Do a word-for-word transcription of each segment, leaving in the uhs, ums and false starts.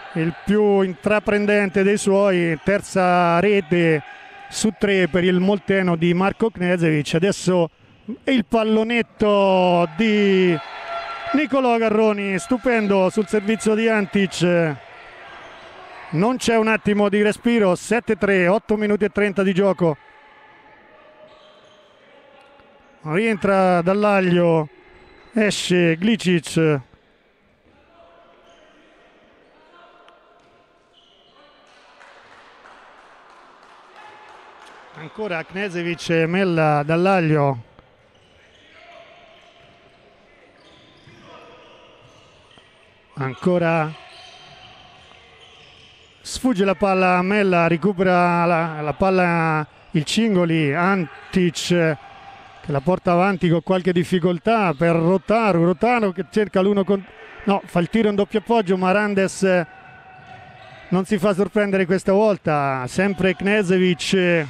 il più intraprendente dei suoi, terza rete su tre per il Molteno di Marko Knežević. Adesso il pallonetto di Nicolò Garroni, stupendo sul servizio di Antic. Non c'è un attimo di respiro, sette tre, otto minuti e trenta di gioco. Rientra dall'aglio, esce Glicic. Ancora Knežević e Mella dall'aglio. Ancora sfugge la palla a Mella, recupera la, la palla il Cingoli, Antic che la porta avanti con qualche difficoltà per Rotaru, Rotaru che cerca l'uno con... no, fa il tiro in doppio appoggio, ma Randes non si fa sorprendere questa volta, sempre Knežević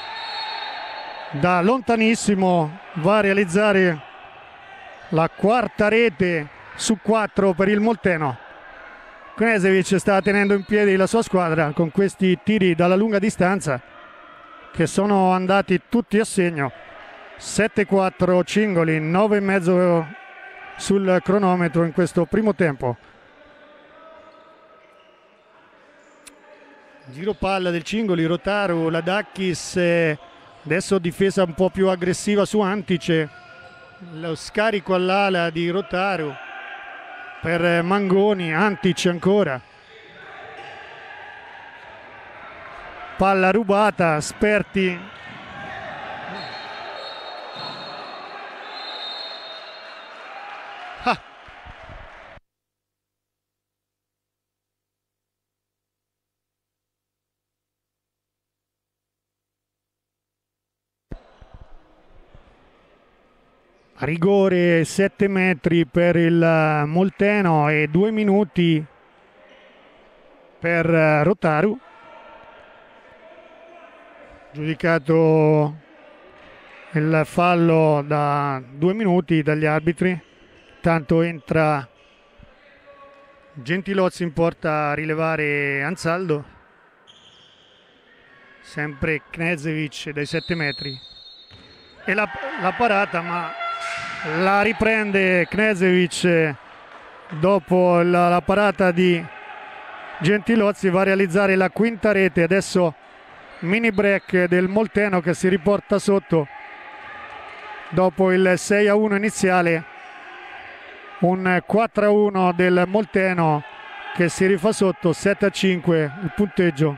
da lontanissimo va a realizzare la quarta rete su quattro per il Molteno. Knežević sta tenendo in piedi la sua squadra con questi tiri dalla lunga distanza che sono andati tutti a segno. Sette quattro Cingoli, nove e mezzo sul cronometro in questo primo tempo. Giro palla del Cingoli, Rotaru, Ladakis, adesso difesa un po' più aggressiva su Antic, lo scarico all'ala di Rotaru per Mangoni, Antic ancora, palla rubata, Sperti, ah. Rigore sette metri per il Molteno e due minuti per Rotaru. Giudicato il fallo da due minuti dagli arbitri. Tanto entra Gentilozzi in porta a rilevare Ansaldo. Sempre Knežević dai sette metri. E la, la parata, ma la riprende Knežević dopo la, la parata di Gentilozzi, va a realizzare la quinta rete. Adesso mini break del Molteno che si riporta sotto dopo il sei a uno iniziale, un quattro a uno del Molteno che si rifà sotto, sette a cinque il punteggio.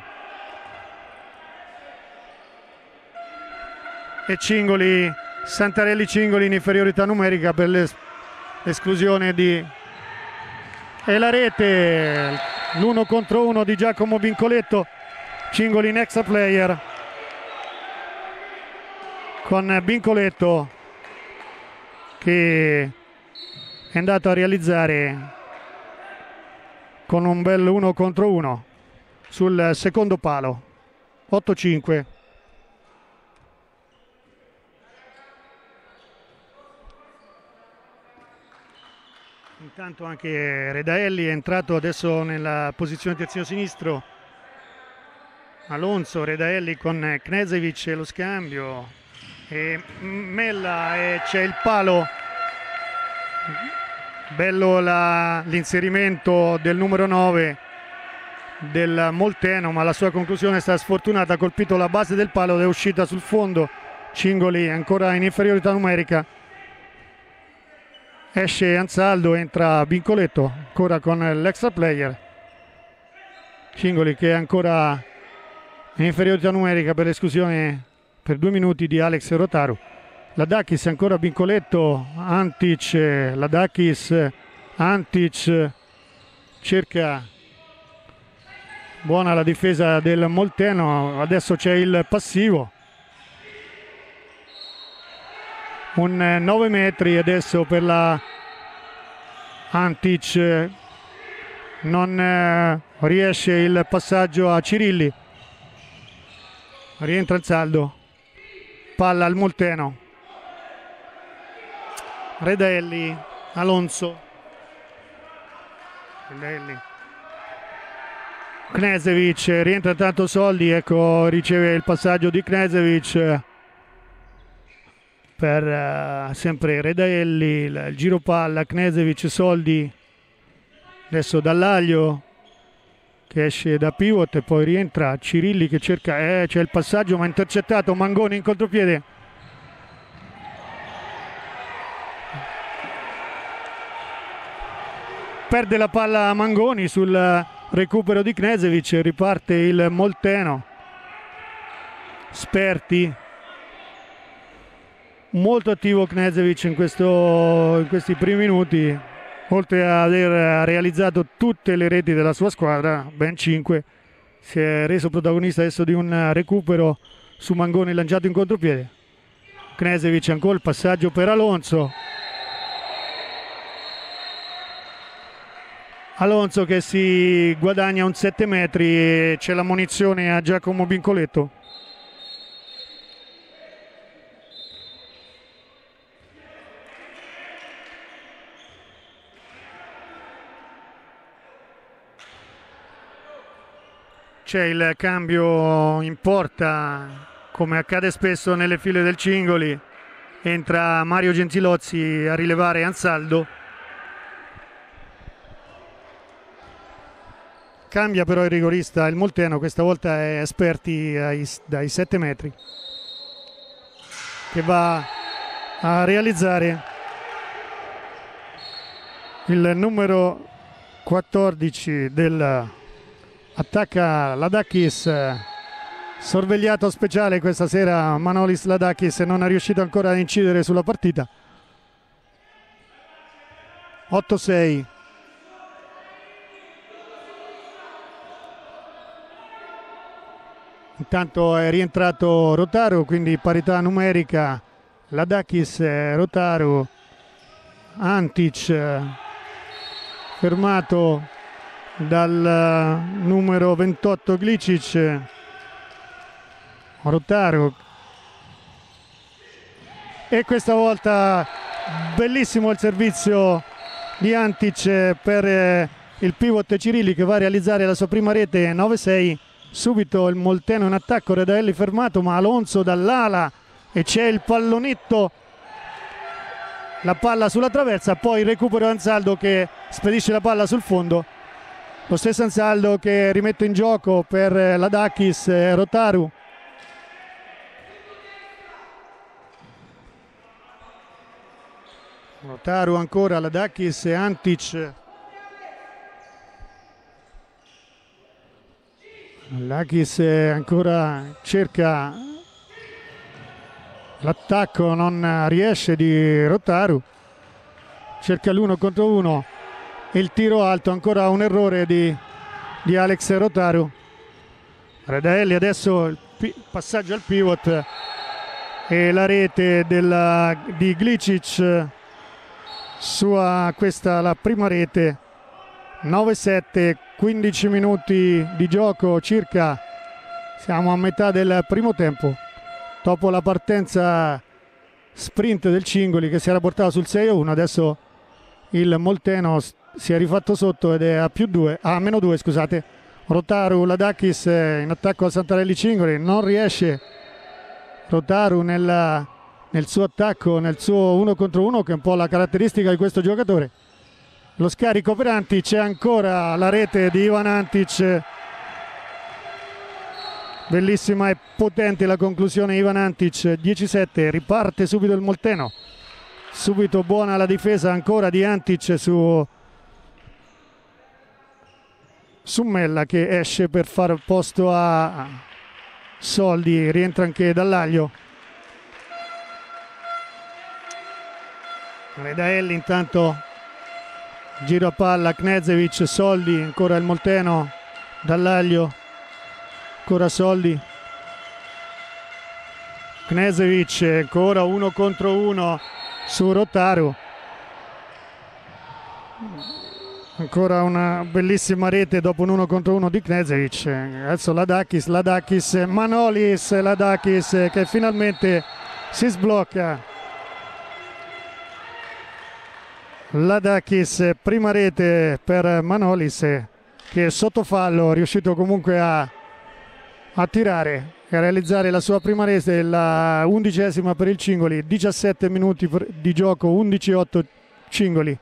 E Cingoli, Santarelli Cingoli in inferiorità numerica per l'esclusione di... e la rete, l'uno contro uno di Giacomo Bincoletto, Cingoli in extra player con Bincoletto che è andato a realizzare con un bel uno contro uno sul secondo palo. Otto cinque. Intanto anche Redaelli è entrato adesso nella posizione terzino sinistro. Alonso, Redaelli con Knežević e lo scambio, e Mella, e c'è il palo. Bello l'inserimento del numero nove del Molteno, ma la sua conclusione è stata sfortunata, ha colpito la base del palo ed è uscita sul fondo. Cingoli ancora in inferiorità numerica. Esce Ansaldo, entra Bincoletto ancora con l'extra player. Cingoli che è ancora in inferiorità numerica per l'esclusione per due minuti di Alex Rotaru. Ladakis ancora Bincoletto, Antic, Ladakis, Antic cerca, buona la difesa del Molteno, adesso c'è il passivo. Un nove metri adesso per la Antic, non eh, riesce il passaggio a Cirilli, rientra il saldo, palla al Molteno, Redaelli, Alonso, Redaelli, Knežević, rientra tanto Soldi, ecco, riceve il passaggio di Knežević per uh, sempre Redaelli, il, il giro palla, Knežević, Soldi, adesso Dallaglio che esce da pivot e poi rientra Cirilli che cerca, eh, c'è il passaggio ma intercettato, Mangoni in contropiede. Perde la palla Mangoni sul recupero di Knežević, riparte il Molteno. Sperti, molto attivo Knežević in, questo, in questi primi minuti, oltre ad aver realizzato tutte le reti della sua squadra, ben cinque, si è reso protagonista adesso di un recupero su Mangoni lanciato in contropiede. Knežević ancora il passaggio per Alonso. Alonso che si guadagna un sette metri e c'è la munizione a Giacomo Bincoletto. C'è il cambio in porta, come accade spesso nelle file del Cingoli. Entra Mario Gentilozzi a rilevare Ansaldo. Cambia però il rigorista, il Molteno questa volta è esperti ai, dai sette metri, che va a realizzare il numero quattordici del attacca Ladakis, sorvegliato speciale questa sera Manolis Ladakis, non è riuscito ancora a incidere sulla partita. otto sei. Intanto è rientrato Rotaru, quindi parità numerica, Ladakis, Rotaru, Antic fermato dal numero ventotto Glicic, Rotaru, e questa volta bellissimo il servizio di Antic per il pivot Cirilli che va a realizzare la sua prima rete. Nove sei. Subito il Molteno in attacco, Redaelli fermato ma Alonso dall'ala e c'è il pallonetto, la palla sulla traversa, poi il recupero Ansaldo che spedisce la palla sul fondo, lo stesso Ansaldo che rimette in gioco per Ladakis e Rotaru. Rotaru ancora, Ladakis e Antic. Ladakis ancora cerca l'attacco, non riesce di Rotaru, cerca l'uno contro uno e il tiro alto, ancora un errore di, di Alex Rotaru. Redaelli adesso il passaggio al pivot e la rete della, di Glicic, sua questa la prima rete. Nove sette, quindici minuti di gioco circa, siamo a metà del primo tempo, dopo la partenza sprint del Cingoli che si era portato sul sei a uno, adesso il Molteno si è rifatto sotto ed è a più due, a meno due scusate. Rotaru, Ladakis in attacco a Santarelli Cingoli, non riesce Rotaru nel, nel suo attacco, nel suo uno contro uno, che è un po' la caratteristica di questo giocatore. Lo scarico per Antic, c'è ancora la rete di Ivan Antic, bellissima e potente la conclusione Ivan Antic. Dieci sette, riparte subito il Molteno, subito buona la difesa ancora di Antic su, su Mella che esce per far posto a Soldi, rientra anche Dallaglio. Redaelli intanto, giro a palla, Knežević, Soldi, ancora il Molteno, Dallaglio, ancora Soldi, Knežević, ancora uno contro uno su Rotaru, ancora una bellissima rete dopo un uno contro uno di Knežević. Adesso Ladakis, Ladakis, Manolis Ladakis che finalmente si sblocca. Ladakis, prima rete per Manolis, che sotto fallo è riuscito comunque a, a tirare e a realizzare la sua prima rete, la undicesima per il Cingoli. Diciassette minuti di gioco, undici otto Cingoli.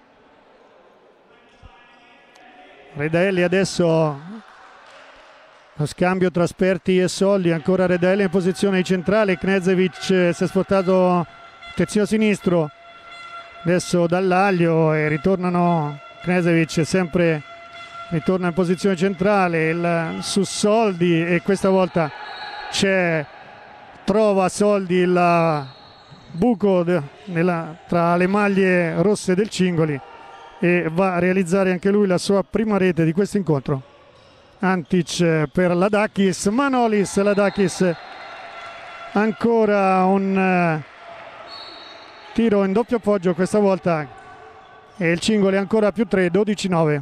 Redaelli adesso lo scambio tra Sperti e Soldi, ancora Redaelli in posizione centrale, Knežević si è spostato terzino sinistro, adesso Dallaglio e ritornano. Knežević sempre ritorna in posizione centrale, il, su Soldi, e questa volta c'è trova Soldi il buco de, nella, tra le maglie rosse del Cingoli e va a realizzare anche lui la sua prima rete di questo incontro. Antic per Ladakis, Manolis, Ladakis, ancora un uh, tiro in doppio appoggio questa volta e il Cingoli ancora più tre, dodici nove.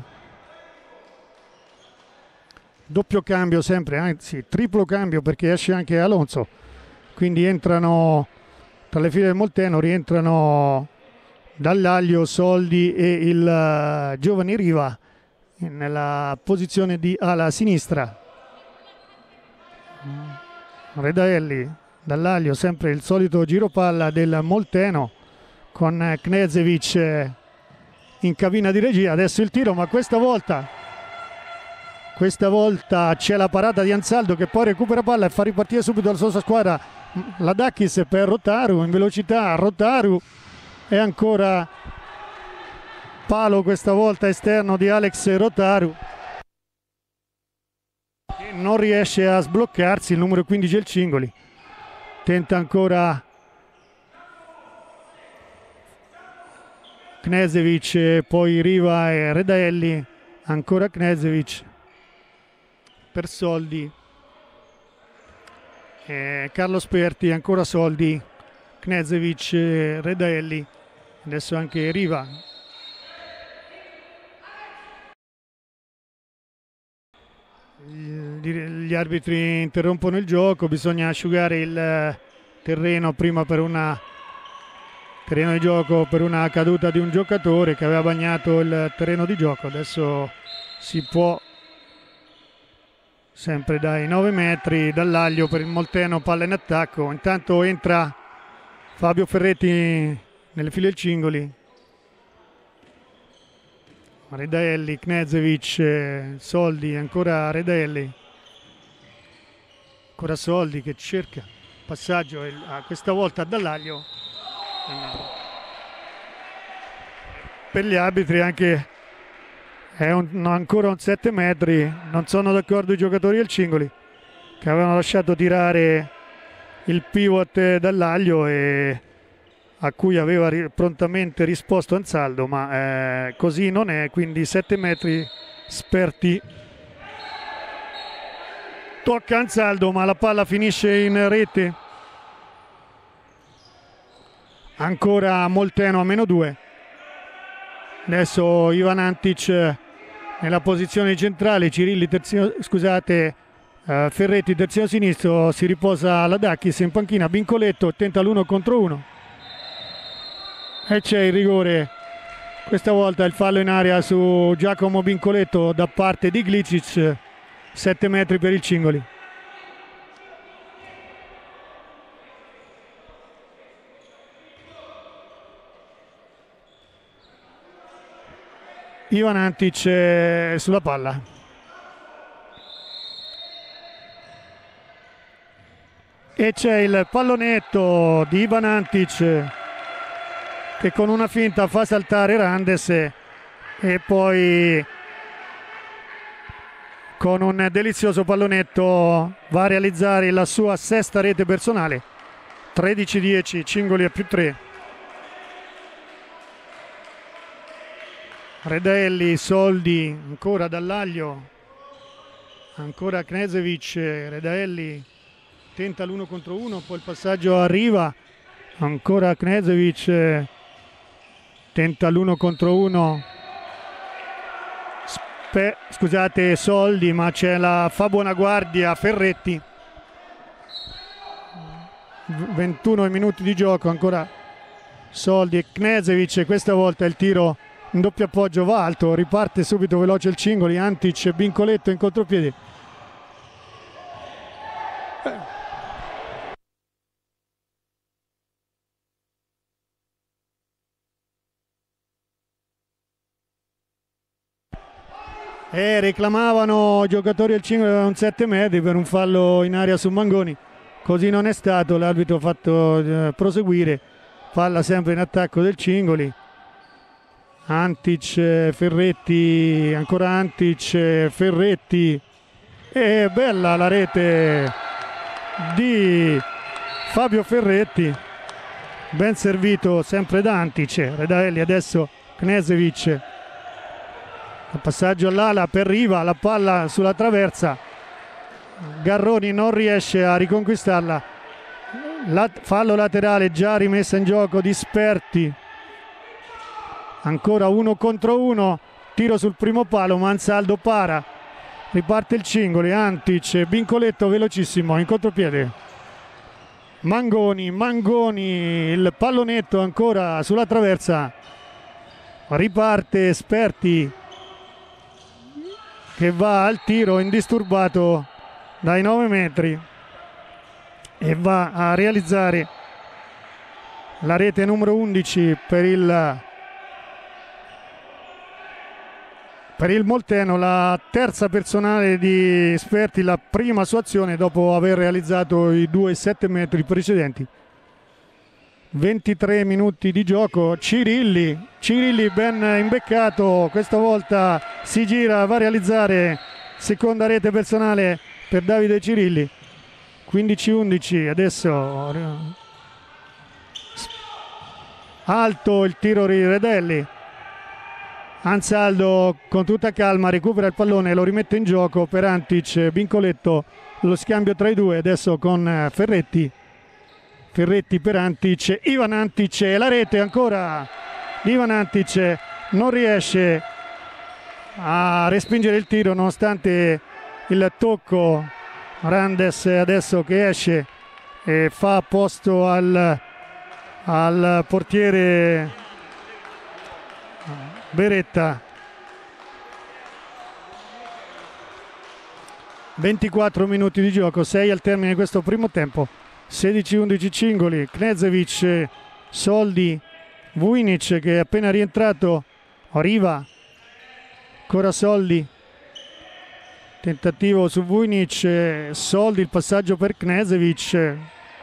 Doppio cambio sempre, anzi triplo cambio, perché esce anche Alonso, quindi entrano tra le file del Molteno, rientrano Dallaglio, Soldi e il uh, Giovanni Riva nella posizione di ala sinistra. Redaelli, Dallaglio, sempre il solito giro palla del Molteno con Knežević in cabina di regia. Adesso il tiro, ma questa volta questa volta c'è la parata di Ansaldo che poi recupera palla e fa ripartire subito la sua squadra. Ladakis per Rotaru in velocità, Rotaru e ancora palo questa volta esterno di Alex Rotaru, che non riesce a sbloccarsi. Il numero quindici del Cingoli tenta ancora Knežević, poi Riva e Redaelli, ancora Knežević per Soldi e Carlo Sperti, ancora Soldi, Knežević, Redaelli, adesso anche Riva. Gli arbitri interrompono il gioco, bisogna asciugare il terreno prima per una terreno di gioco per una caduta di un giocatore che aveva bagnato il terreno di gioco. Adesso si può, sempre dai nove metri, Dallaglio per il Molteno, palla in attacco. Intanto entra Fabio Ferretti nelle file del Cingoli. Redaelli, Knežević, Soldi, ancora Redaelli, ancora Soldi che cerca passaggio, e questa volta a Dallaglio. Per gli arbitri anche è un, ancora un sette metri, non sono d'accordo i giocatori del Cingoli che avevano lasciato tirare il pivot Dallaglio e a cui aveva ri- prontamente risposto Ansaldo, ma eh, così non è, quindi sette metri. Sperti tocca Ansaldo, ma la palla finisce in rete. Ancora Molteno a meno due. Adesso Ivan Antic nella posizione centrale, Cirilli terzino, scusate, uh, Ferretti terzino sinistro, si riposa Ladakis in panchina, Bincoletto tenta l'uno contro uno. E c'è il rigore, questa volta il fallo in area su Giacomo Bincoletto da parte di Glicic, sette metri per il Cingoli. Ivan Antic sulla palla. E c'è il pallonetto di Ivan Antic che con una finta fa saltare Randes e poi con un delizioso pallonetto va a realizzare la sua sesta rete personale. Tredici dieci, Cingoli a più tre. Redaelli, Soldi, ancora Dallaglio, ancora Knežević, Redaelli tenta l'uno contro uno, poi il passaggio arriva, ancora Knežević tenta l'uno contro uno, Spe- scusate Soldi, ma c'è la fa buona guardia Ferretti. ventuno minuti di gioco, ancora Soldi e Knežević, questa volta il tiro in doppio appoggio, va alto, riparte subito veloce il Cingoli, Antic, Bincoletto in contropiede. E reclamavano i giocatori del Cingoli un sette metri per un fallo in aria su Mangoni, così non è stato, l'arbitro ha fatto eh, proseguire, palla sempre in attacco del Cingoli. Antic, Ferretti, ancora Antic, Ferretti, e bella la rete di Fabio Ferretti, ben servito sempre da Antic. Redaelli, adesso Knežević, il passaggio all'ala per Riva, la palla sulla traversa, Garroni non riesce a riconquistarla, la, fallo laterale già rimessa in gioco di Sperti, ancora uno contro uno, tiro sul primo palo, Mansaldo para, riparte il Cingoli, Antic, Bincoletto velocissimo in contropiede, Mangoni, Mangoni, il pallonetto ancora sulla traversa, riparte Sperti che va al tiro indisturbato dai nove metri e va a realizzare la rete numero undici per il per il Molteno, la terza personale di Sperti, la prima sua azione dopo aver realizzato i due sette metri precedenti. ventitré minuti di gioco, Cirilli, Cirilli ben imbeccato, questa volta si gira, va a realizzare seconda rete personale per Davide Cirilli, quindici undici, adesso alto il tiro di Redelli, Ansaldo con tutta calma recupera il pallone, lo rimette in gioco per Antic, Bincoletto, lo scambio tra i due adesso con Ferretti, Ferretti per Antic, Ivan Antic, e la rete ancora, Ivan Antic non riesce a respingere il tiro nonostante il tocco, Randes adesso che esce e fa posto al, al portiere Beretta. ventiquattro minuti di gioco, sei al termine di questo primo tempo, sedici undici Cingoli, Knežević, Soldi, Vujnić che è appena rientrato, Riva, ancora Soldi, tentativo su Vujnić, Soldi, il passaggio per Knežević,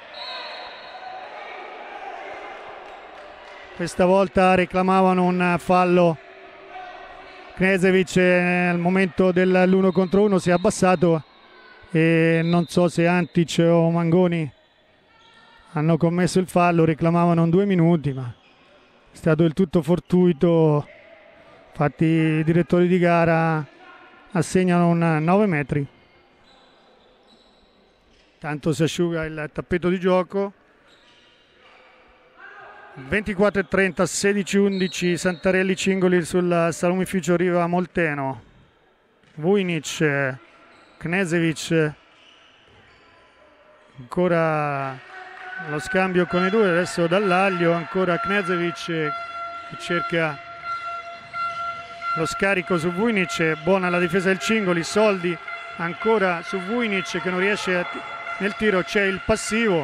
questa volta reclamavano un fallo, Knežević al momento dell'uno contro uno si è abbassato e non so se Antic o Mangoni hanno commesso il fallo, reclamavano due minuti, ma è stato del tutto fortuito, infatti i direttori di gara assegnano un nove metri. Tanto si asciuga il tappeto di gioco. ventiquattro e trenta, sedici undici Santarelli Cingoli sul salumificio Riva Molteno. Vujnić, Knežević, ancora lo scambio con i due, adesso Dallaglio, ancora Knežević che cerca lo scarico su Vujnić, buona la difesa del Cingoli, Soldi ancora su Vujnić che non riesce a nel tiro, c'è il passivo,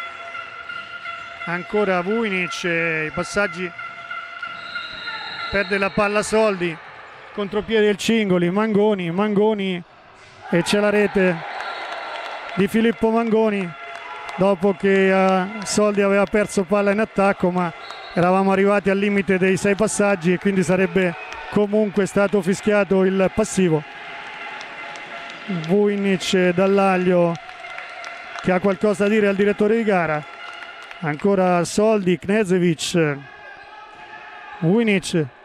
ancora Vujnić, i passaggi, perde la palla Soldi, contropiede del Cingoli, Mangoni, Mangoni e c'è la rete di Filippo Mangoni dopo che uh, Soldi aveva perso palla in attacco, ma eravamo arrivati al limite dei sei passaggi e quindi sarebbe comunque stato fischiato il passivo. Vujnić, Dallaglio che ha qualcosa da dire al direttore di gara, ancora Soldi, Knežević, Vujnić,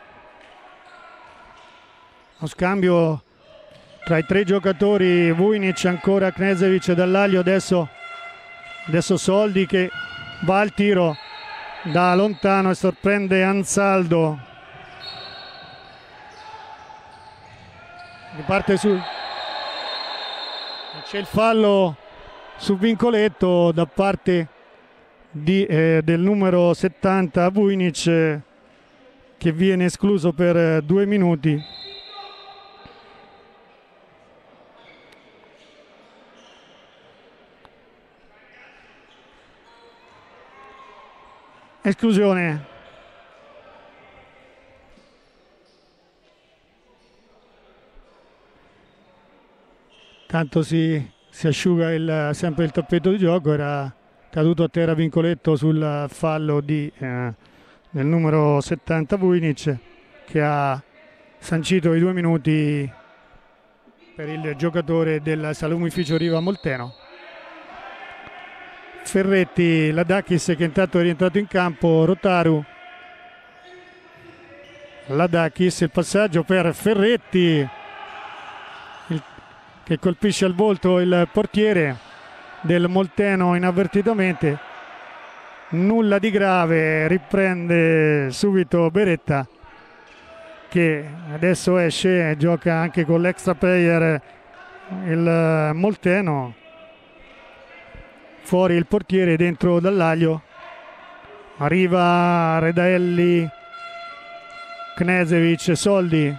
lo scambio tra i tre giocatori, Vujnić, ancora Knežević, Dallaglio, adesso, adesso Soldi che va al tiro da lontano e sorprende Ansaldo, riparte su, c'è il fallo su Bincoletto da parte di, eh, del numero settanta Vujnić, che viene escluso per due minuti. Esclusione. Tanto si, si asciuga il, sempre il tappeto di gioco. Era caduto a terra Vincoletto sul fallo di, eh, del numero settanta Vujnic, che ha sancito i due minuti per il giocatore del Salumificio Riva Molteno. Ferretti, Ladakis che intanto è rientrato in campo, Rotaru, Ladakis, il passaggio per Ferretti il, che colpisce al volto il portiere del Molteno inavvertitamente. Nulla di grave, riprende subito Beretta, che adesso esce e gioca anche con l'extra player il Molteno. Fuori il portiere, dentro Dallaglio, arriva Redaelli, Knežević, Soldi,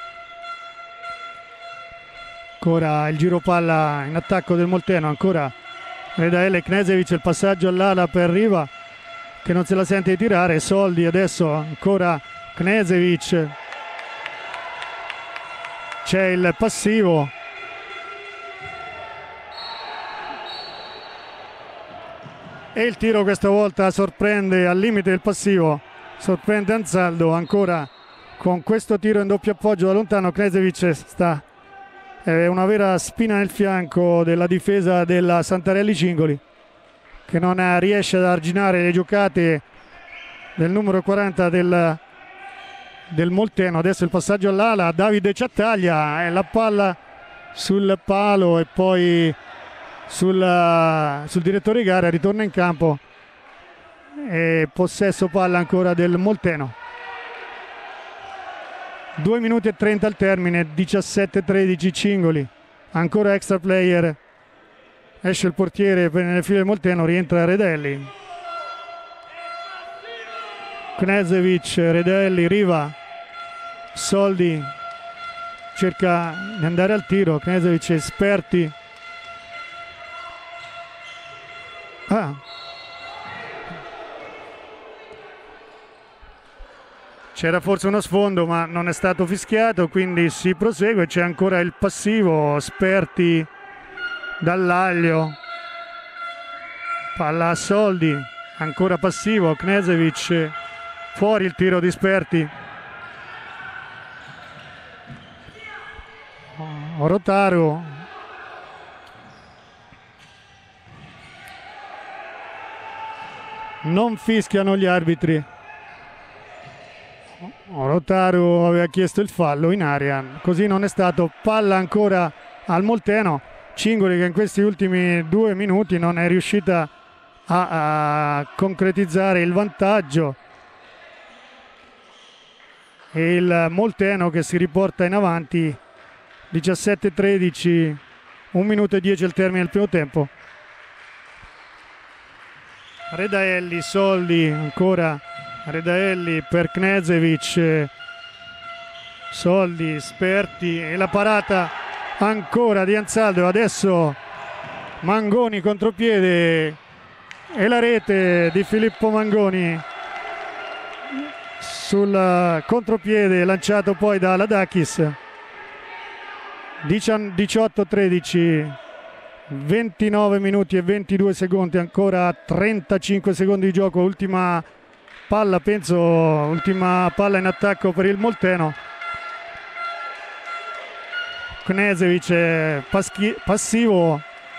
ancora il giro palla in attacco del Molteno, ancora Redaelli e Knežević, il passaggio all'ala per Riva che non se la sente di tirare, Soldi adesso, ancora Knežević, c'è il passivo. E il tiro questa volta sorprende al limite del passivo, sorprende Anzaldo, ancora con questo tiro in doppio appoggio da lontano. Knežević sta, è una vera spina nel fianco della difesa della Santarelli Cingoli, che non riesce ad arginare le giocate del numero quaranta del, del Molteno. Adesso il passaggio all'ala, Davide Ciattaglia e la palla sul palo e poi sul, sul direttore di gara, ritorna in campo e possesso palla ancora del Molteno. due minuti e trenta al termine, diciassette tredici Cingoli, ancora extra player, esce il portiere per nelle file del Molteno, rientra Redaelli, Knežević, Redaelli, Riva, Soldi cerca di andare al tiro, Knežević, Esperti, ah. C'era forse uno sfondo ma non è stato fischiato, quindi si prosegue. C'è ancora il passivo, Esperti, Dallaglio, palla a Soldi, ancora passivo, Knežević, fuori il tiro di Esperti, Rotaru, non fischiano gli arbitri. Rotaru aveva chiesto il fallo in aria, così non è stato. Palla ancora al Molteno, Cingoli che in questi ultimi due minuti non è riuscita a, a concretizzare il vantaggio, e il Molteno che si riporta in avanti diciassette tredici, un minuto e dieci al termine del primo tempo. Redaelli, Soldi, ancora Redaelli per Knežević, Soldi, Esperti e la parata ancora di Anzaldo. Adesso Mangoni contropiede e la rete di Filippo Mangoni sul contropiede lanciato poi da Ladakis. diciotto tredici, ventinove minuti e ventidue secondi, ancora trentacinque secondi di gioco. Ultima palla, penso, ultima palla in attacco per il Molteno. Knežević paschi, passivo,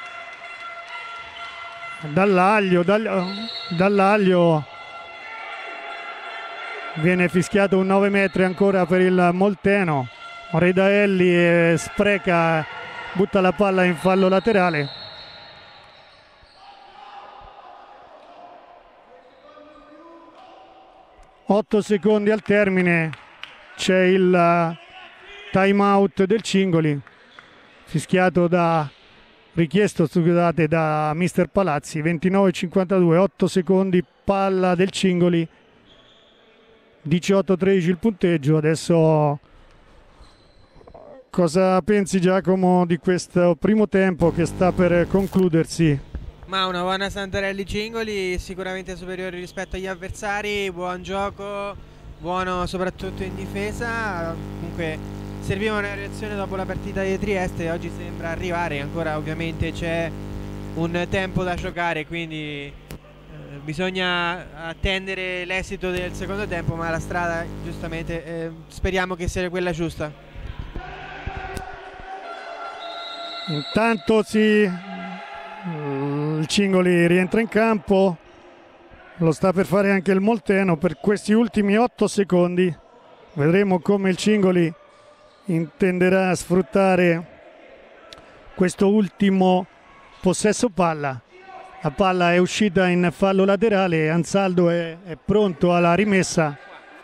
Dallaglio, Dallaglio viene fischiato un nove metri ancora per il Molteno. Redaelli spreca, butta la palla in fallo laterale. otto secondi al termine, c'è il time out del Cingoli, fischiato da, richiesto scusate, da mister Palazzi. Ventinove cinquantadue, otto secondi, palla del Cingoli diciotto a tredici il punteggio. Adesso cosa pensi, Giacomo, di questo primo tempo che sta per concludersi? Ma una buona Santarelli Cingoli, sicuramente superiore rispetto agli avversari, buon gioco, buono soprattutto in difesa. Comunque serviva una reazione dopo la partita di Trieste e oggi sembra arrivare. Ancora ovviamente c'è un tempo da giocare, quindi eh, bisogna attendere l'esito del secondo tempo, ma la strada giustamente eh, speriamo che sia quella giusta. Intanto si il Cingoli rientra in campo, lo sta per fare anche il Molteno per questi ultimi otto secondi. Vedremo come il Cingoli intenderà sfruttare questo ultimo possesso palla. La palla è uscita in fallo laterale e Ansaldo è, è pronto alla rimessa.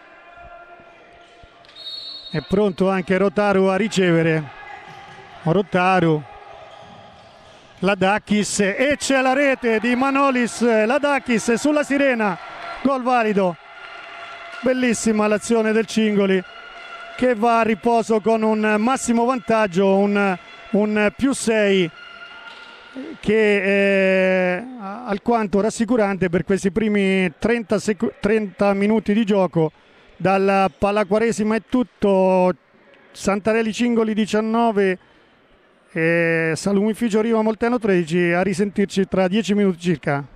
È pronto anche Rotaru a ricevere. Rotaru, Ladakis, e c'è la rete di Manolis. Ladakis sulla sirena, gol valido. Bellissima l'azione del Cingoli che va a riposo con un massimo vantaggio, un, un più sei che è alquanto rassicurante per questi primi trenta, trenta minuti di gioco. Dalla Pallaquaresima è tutto. Santarelli Cingoli diciannove e Salumificio Riva Molteno tredici. A risentirci tra dieci minuti circa.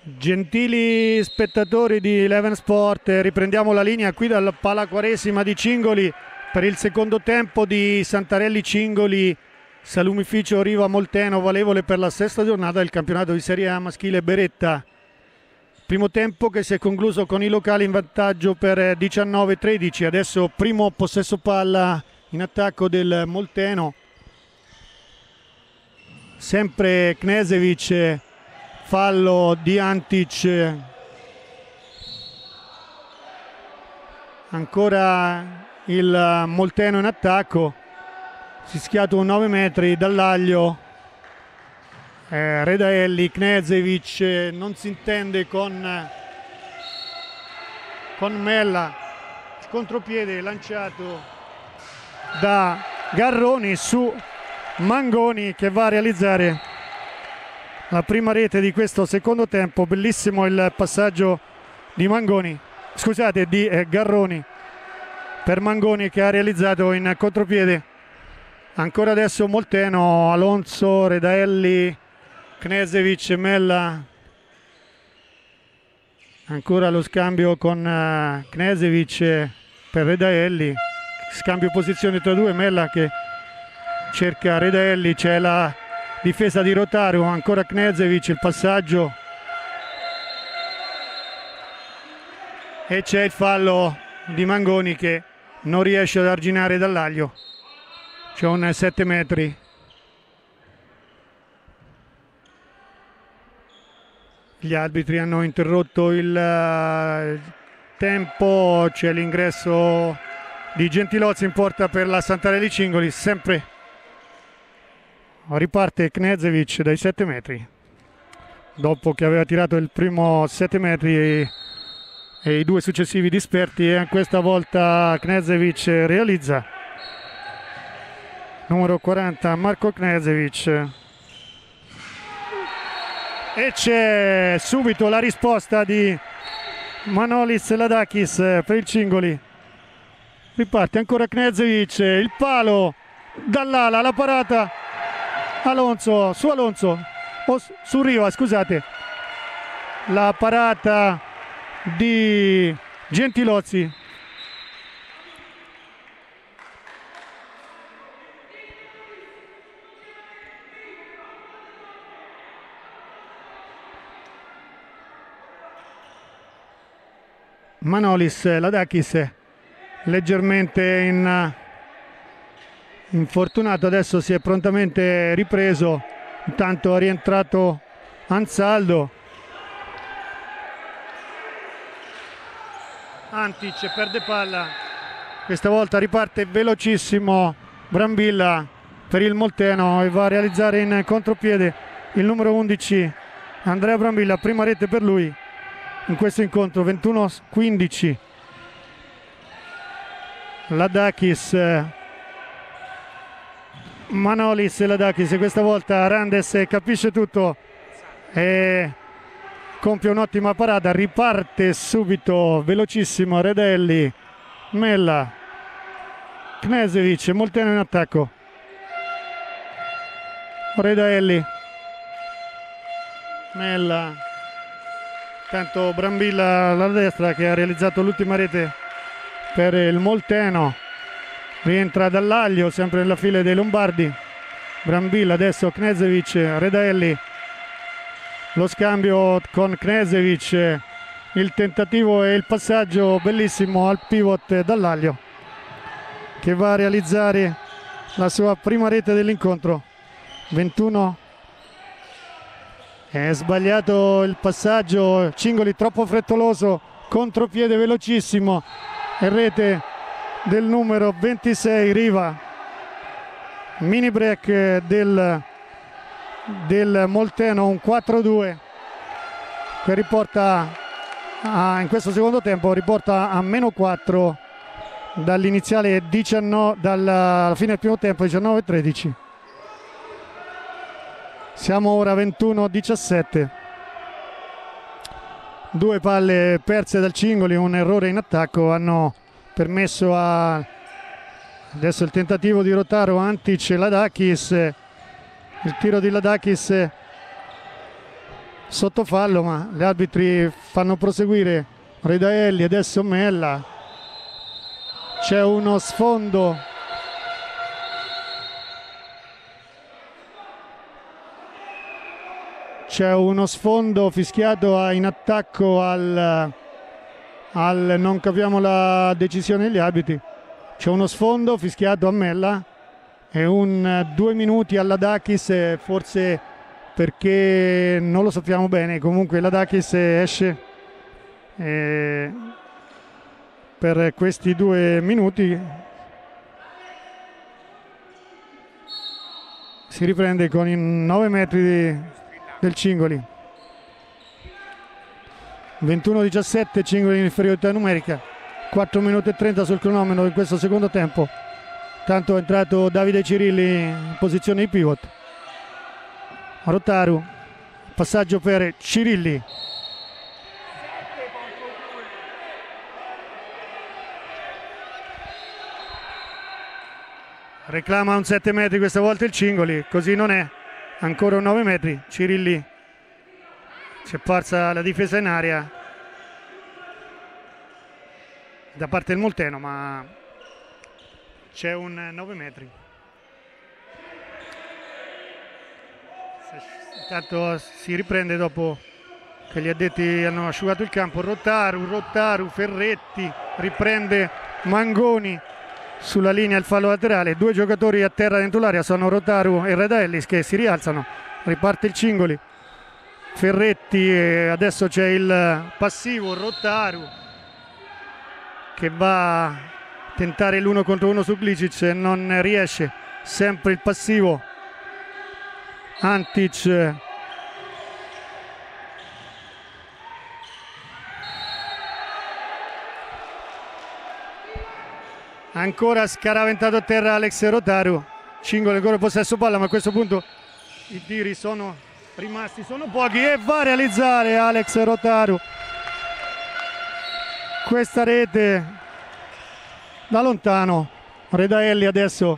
Gentili spettatori di Eleven Sport, riprendiamo la linea qui dalla Pala Quaresima di Cingoli per il secondo tempo di Santarelli Cingoli Salumificio Riva Molteno, valevole per la sesta giornata del campionato di Serie A maschile Beretta. Primo tempo che si è concluso con i locali in vantaggio per diciannove a tredici. Adesso primo possesso palla in attacco del Molteno, sempre Knežević, fallo di Antic, ancora il Molteno in attacco, si schiato nove metri dall'aglio, eh, Redaelli, Knežević non si intende con, con Mella, il contropiede lanciato da Garroni su Mangoni che va a realizzare la prima rete di questo secondo tempo. Bellissimo il passaggio di Mangoni, scusate, di eh, Garroni per Mangoni che ha realizzato in contropiede. Ancora adesso Molteno, Alonso, Redaelli, Knežević, Mella. Ancora lo scambio con uh, Knežević per Redaelli, scambio posizione tra due, Mella che cerca Redaelli, c'è la difesa di Rotaru, ancora Knežević, il passaggio e c'è il fallo di Mangoni che non riesce ad arginare dall'aglio, c'è un sette metri. Gli arbitri hanno interrotto il uh, tempo, c'è l'ingresso di Gentilozzi in porta per la Santarelli Cingoli, sempre riparte Knežević dai sette metri dopo che aveva tirato il primo sette metri e, e i due successivi disperti, e questa volta Knežević realizza. Numero quaranta Marko Knežević, e c'è subito la risposta di Manolis Ladakis per il Cingoli. Riparte ancora Knežević, il palo dall'ala, la parata Alonso, su Alonso o su Riva, scusate, la parata di Gentilozzi. Manolis Ladakis leggermente in infortunato, adesso si è prontamente ripreso, intanto è rientrato Ansaldo. Antic perde palla, questa volta riparte velocissimo Brambilla per il Molteno e va a realizzare in contropiede il numero undici Andrea Brambilla, prima rete per lui in questo incontro. Ventuno a quindici. Ladakis, Manolis e Ladakis, e questa volta Randes capisce tutto e compie un'ottima parata, riparte subito velocissimo Redaelli, Mella, Knežević, Molteno in attacco, Redaelli, Mella, tanto Brambilla alla destra che ha realizzato l'ultima rete per il Molteno, rientra dall'aglio sempre nella fila dei Lombardi. Brambilla, adesso Knežević, Redaelli, lo scambio con Knežević, il tentativo e il passaggio bellissimo al pivot dall'aglio che va a realizzare la sua prima rete dell'incontro. ventuno, è sbagliato il passaggio, Cingoli troppo frettoloso, contropiede velocissimo e rete del numero ventisei Riva. Mini break del, del Molteno, un quattro a due che riporta a, in questo secondo tempo riporta a meno quattro dall'iniziale diciannove, dalla fine del primo tempo diciannove a tredici. Siamo ora a ventuno a diciassette. Due palle perse dal Cingoli, un errore in attacco hanno permesso a adesso il tentativo di Rotaru, Antic e Ladakis, il tiro di Ladakis sotto fallo, ma gli arbitri fanno proseguire Redaelli, adesso Mella. C'è uno sfondo c'è uno sfondo fischiato in attacco al, al non capiamo la decisione degli arbitri. C'è uno sfondo fischiato a Mella e un due minuti alla Dakis, forse perché non lo sappiamo bene. Comunque la Dakis esce e per questi due minuti si riprende con i nove metri di, del Cingoli. ventuno diciassette, Cingoli in inferiorità numerica, quattro minuti e trenta sul cronometro in questo secondo tempo. Tanto è entrato Davide Cirilli in posizione di pivot. Rotaru, passaggio per Cirilli. Reclama un sette metri questa volta il Cingoli, così non è, ancora un nove metri. Cirilli, c'è parsa la difesa in aria da parte del Molteno, ma c'è un nove metri. Intanto si riprende dopo che gli addetti hanno asciugato il campo. Rotaru, Rotaru, Ferretti, riprende Mangoni sulla linea, il fallo laterale. Due giocatori a terra dentro l'area sono Rotaru e Redaellis che si rialzano. Riparte il Cingoli. Ferretti, e adesso c'è il passivo Rotaru che va a tentare l'uno contro uno su Glicic, non riesce. Sempre il passivo Antic. Ancora scaraventato a terra Alex Rotaru. Cingoli ancora possesso palla, ma a questo punto i tiri sono rimasti, sono pochi, e va a realizzare Alex Rotaru questa rete da lontano. Redaelli adesso,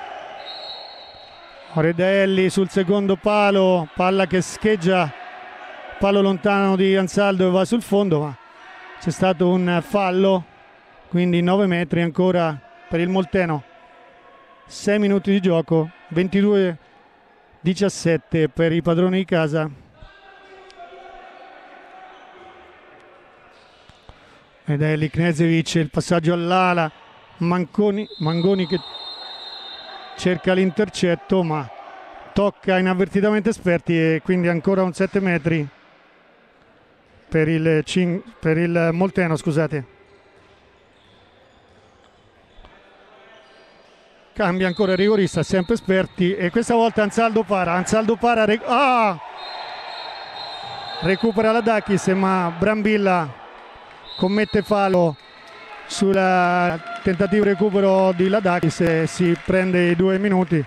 Redaelli sul secondo palo, palla che scheggia, palo lontano di Ansaldo e va sul fondo, ma c'è stato un fallo, quindi nove metri ancora per il Molteno. sei minuti di gioco, ventidue diciassette per i padroni di casa. Redaelli, Knežević, il passaggio all'ala, Manconi, Mangoni che cerca l'intercetto ma tocca inavvertitamente Sperti, e quindi ancora un sette metri per il, per il Molteno, scusate. Cambia ancora il rigorista, sempre Sperti, e questa volta Ansaldo para, Ansaldo para, rec ah! recupera la Dakis, ma Brambilla commette fallo sul tentativo di recupero di Ladakis e si prende i due minuti.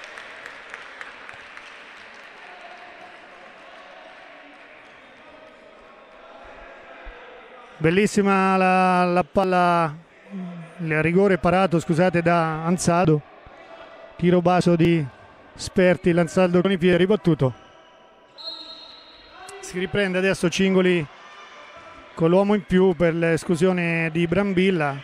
Bellissima la, la palla, il rigore parato, scusate, da Ansaldo. Tiro basso di Sperti, l'Ansaldo con i piedi ribattuto. Si riprende adesso Cingoli con l'uomo in più per l'esclusione di Brambilla.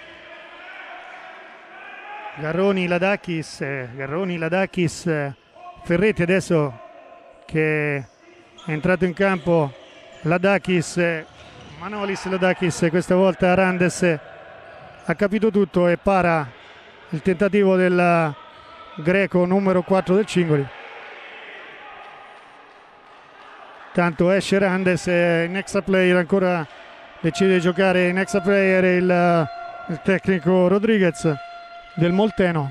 Garroni, Ladakis, Garroni, Ladakis, Ferretti adesso che è entrato in campo, Ladakis, Manolis, Ladakis, questa volta Arandes ha capito tutto e para il tentativo del greco numero quattro del Cingoli. Tanto esce Arandes in extra player, ancora decide di giocare in extra player il, il tecnico Rodriguez del Molteno.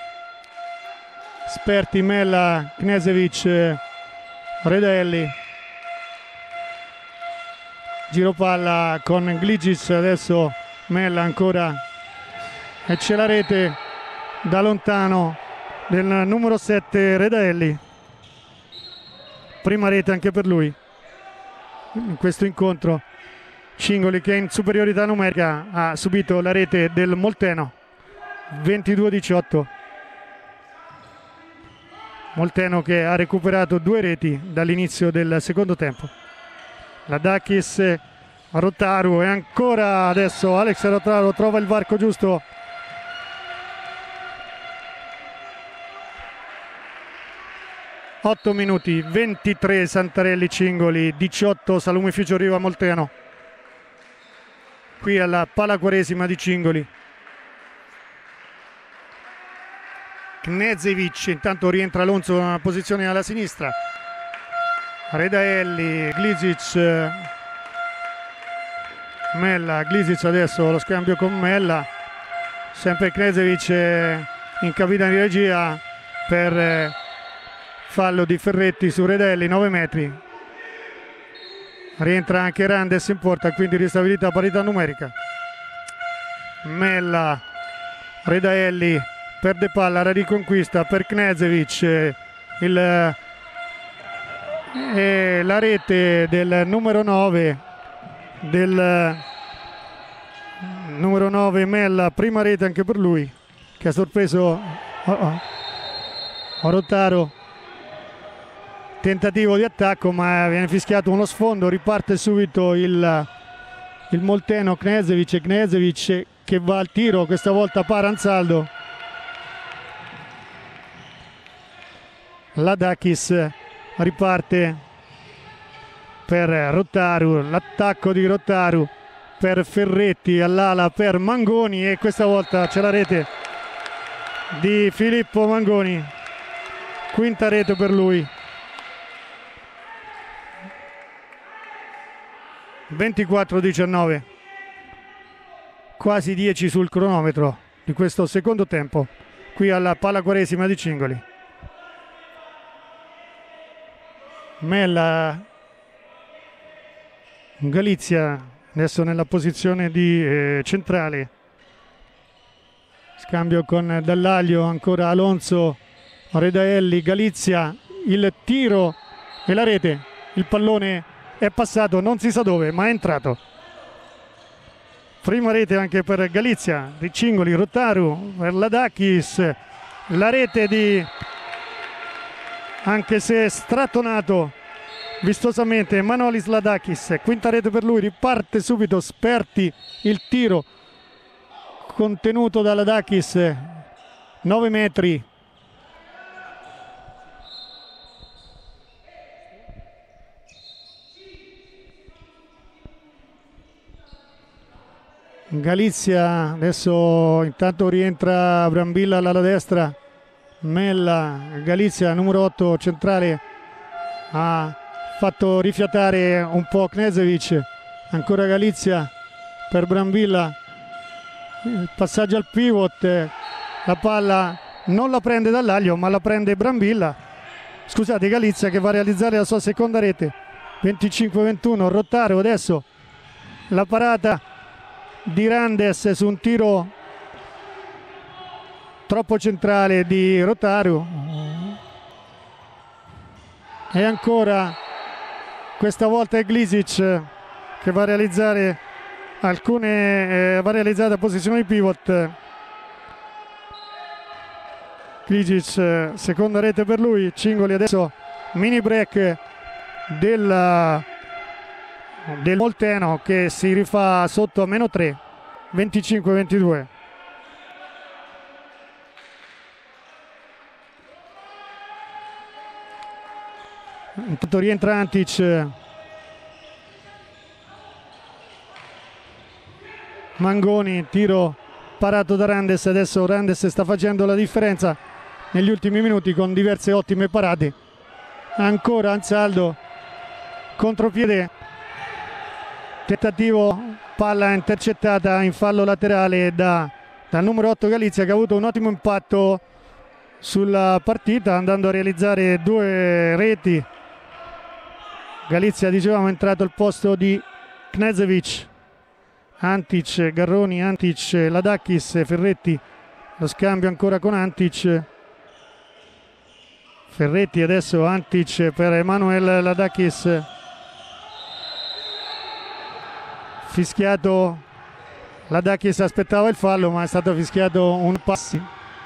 Sperti, Mella, Knežević, Redaelli, giro palla con Glicic, adesso Mella ancora, e c'è la rete da lontano del numero sette Redaelli, prima rete anche per lui in questo incontro. Cingoli che in superiorità numerica ha subito la rete del Molteno, ventidue diciotto. Molteno che ha recuperato due reti dall'inizio del secondo tempo. Ladakis, Rotaru e ancora adesso Alex Rotaru trova il varco giusto. otto minuti, ventitré Santarelli Cingoli, diciotto Salumificio Riva Molteno. Qui alla Palaquaresima di Cingoli. Knezevic, intanto rientra Alonso in una posizione alla sinistra. Redaelli, Glisic, Mella, Glisic adesso lo scambio con Mella. Sempre Knezevic in cabina di regia per fallo di Ferretti su Redaelli, nove metri. Rientra anche Randes in porta, quindi ristabilita parità numerica. Mella, Redaelli perde palla, la riconquista per Knezevic, il, e la rete del numero nove del numero nove Mella, prima rete anche per lui che ha sorpreso oh oh, Rotaru. Tentativo di attacco ma viene fischiato uno sfondo, riparte subito il, il Molteno. Knezevic, Knezevic che va al tiro, questa volta para Ansaldo. Ladakis riparte per Rotaru, l'attacco di Rotaru per Ferretti, all'ala per Mangoni e questa volta c'è la rete di Filippo Mangoni, quinta rete per lui. ventiquattro diciannove, quasi dieci sul cronometro di questo secondo tempo qui alla Palaquaresima di Cingoli. Mella, Galizia adesso nella posizione di eh, centrale, scambio con Dallaglio, ancora Alonso, Redaelli, Galizia, il tiro e la rete, il pallone è passato non si sa dove ma è entrato. Prima rete anche per Galizia di Cingoli, Rotaru per Ladakis, la rete di, anche se strattonato vistosamente, Manolis Ladakis, quinta rete per lui, riparte subito Sperti, il tiro contenuto da Ladakis, nove metri. Galizia adesso intanto rientra Brambilla alla destra, Mella, Galizia numero otto centrale ha fatto rifiatare un po' Knezevic, ancora Galizia per Brambilla, il passaggio al pivot, la palla non la prende Dallaglio ma la prende Brambilla, scusate Galizia che va a realizzare la sua seconda rete. Venticinque ventuno, Rotaru adesso la parata di Randes su un tiro troppo centrale di Rotaru e ancora questa volta è Glisic che va a realizzare alcune eh, va a realizzare posizioni di pivot. Glisic, seconda rete per lui. Cingoli adesso mini break del del Molteno che si rifà sotto a meno tre, venticinque ventidue. Intanto rientra Antic, Mangoni, tiro parato da Randes, adesso Randes sta facendo la differenza negli ultimi minuti con diverse ottime parate. Ancora Ansaldo, contropiede, tentativo, palla intercettata in fallo laterale da, dal numero otto Galizia che ha avuto un ottimo impatto sulla partita andando a realizzare due reti. Galizia, dicevamo, è entrato al posto di Knezevic. Antic, Garroni, Antic, Ladakis, Ferretti, lo scambio ancora con Antic. Ferretti adesso, Antic per Emanuel Ladakis. Fischiato, Ladakis aspettava il fallo ma è stato fischiato un passi.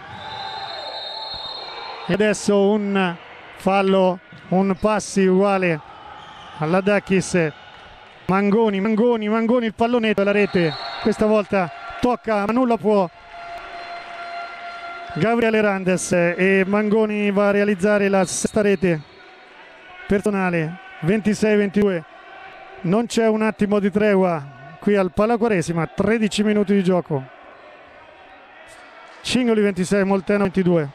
E adesso un fallo, un passi uguale a Ladakis Mangoni, Mangoni, Mangoni, il pallonetto alla rete, questa volta tocca ma nulla può Gabriele Randes e Mangoni va a realizzare la sesta rete personale. Ventisei ventidue, non c'è un attimo di tregua qui al Pallaquaresima, tredici minuti di gioco. Cingoli ventisei, Molteno ventidue.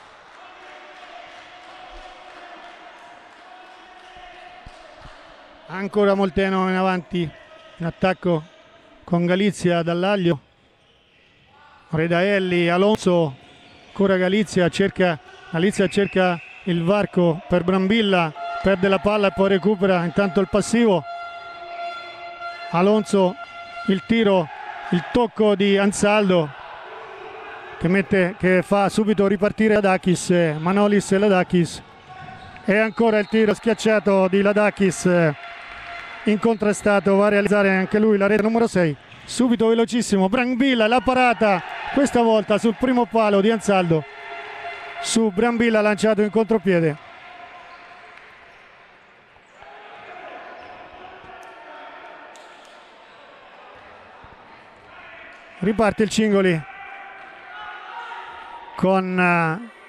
Ancora Molteno in avanti in attacco con Galizia dall'Aglio, Redaelli, Alonso, ancora Galizia cerca, Galizia cerca il varco per Brambilla, perde la palla e poi recupera intanto il passivo. Alonso, il tiro, il tocco di Ansaldo che, mette, che fa subito ripartire Ladakis, Manolis e Ladakis, e ancora il tiro schiacciato di Ladakis incontrastato, va a realizzare anche lui la rete numero sei, subito velocissimo Brambilla, la parata questa volta sul primo palo di Ansaldo su Brambilla lanciato in contropiede. Riparte il Cingoli con uh,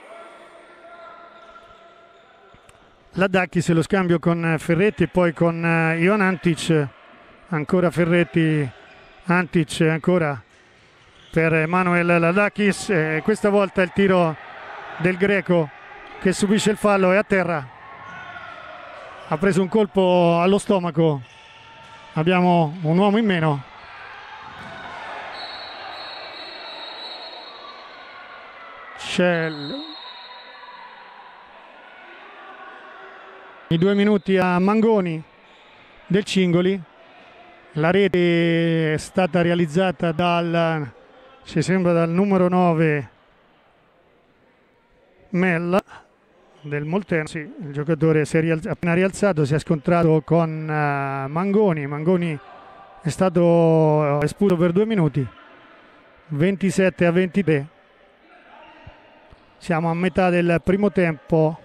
Ladakis, lo scambio con Ferretti e poi con uh, Ivan Antic, ancora Ferretti, Antic ancora per Emanuel Ladakis, e questa volta il tiro del greco che subisce il fallo e a terra, ha preso un colpo allo stomaco, abbiamo un uomo in meno. C'è i due minuti a Mangoni del Cingoli, la rete è stata realizzata dal, ci sembra dal numero nove Mella del Molteno, sì, il giocatore si è rialz- appena rialzato, si è scontrato con uh, Mangoni, Mangoni è stato espulso per due minuti, ventisette a ventitré, siamo a metà del primo tempo.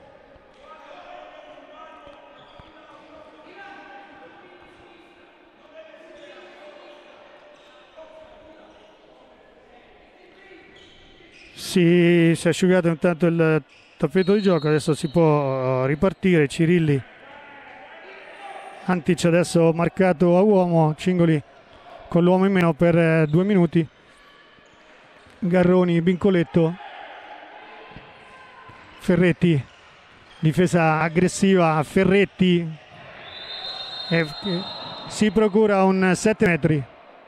Si, si è asciugato intanto il tappeto di gioco, adesso si può ripartire. Cirilli, Antic adesso marcato a uomo, Cingoli con l'uomo in meno per due minuti. Garroni, Bincoletto, Ferretti, difesa aggressiva, Ferretti e si procura un sette metri.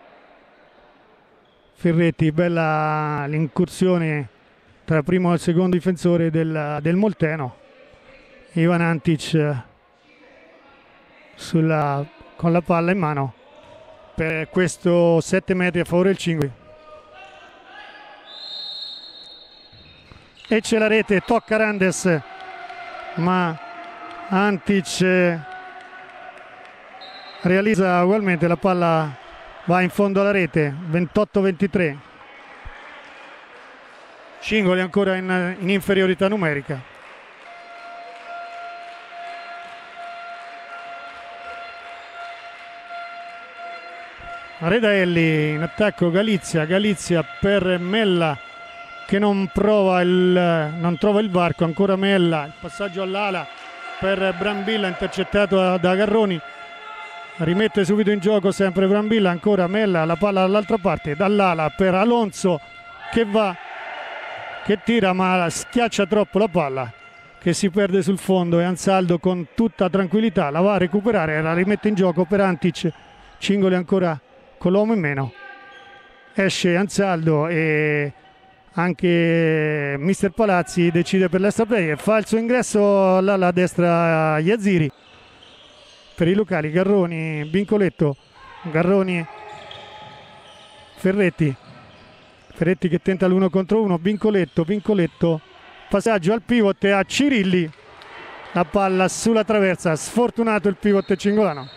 Ferretti, bella l'incursione tra il primo e il secondo difensore del, del Molteno. Ivan Antic sulla, con la palla in mano per questo sette metri a favore del Cingoli. E c'è la rete, tocca Randes, ma Antic realizza ugualmente, la palla va in fondo alla rete. Ventotto ventitré, Cingoli ancora in, in inferiorità numerica. Redaelli in attacco, Galizia, Galizia per Mella che non prova il, non trova il varco, ancora Mella, il passaggio all'ala per Brambilla intercettato da Garroni, rimette subito in gioco sempre Brambilla, ancora Mella, la palla dall'altra parte, dall'ala per Alonso che va, che tira ma schiaccia troppo la palla, che si perde sul fondo, e Ansaldo con tutta tranquillità la va a recuperare e la rimette in gioco per Antic. Cingoli ancora con l'uomo in meno, esce Ansaldo e anche mister Palazzi decide per l'extra play e fa il suo ingresso alla destra Yaziri. Per i locali Garroni, Bincoletto, Garroni, Ferretti, Ferretti che tenta l'uno contro uno, Bincoletto, Bincoletto, passaggio al pivot a Cirilli, la palla sulla traversa, sfortunato il pivot cingolano.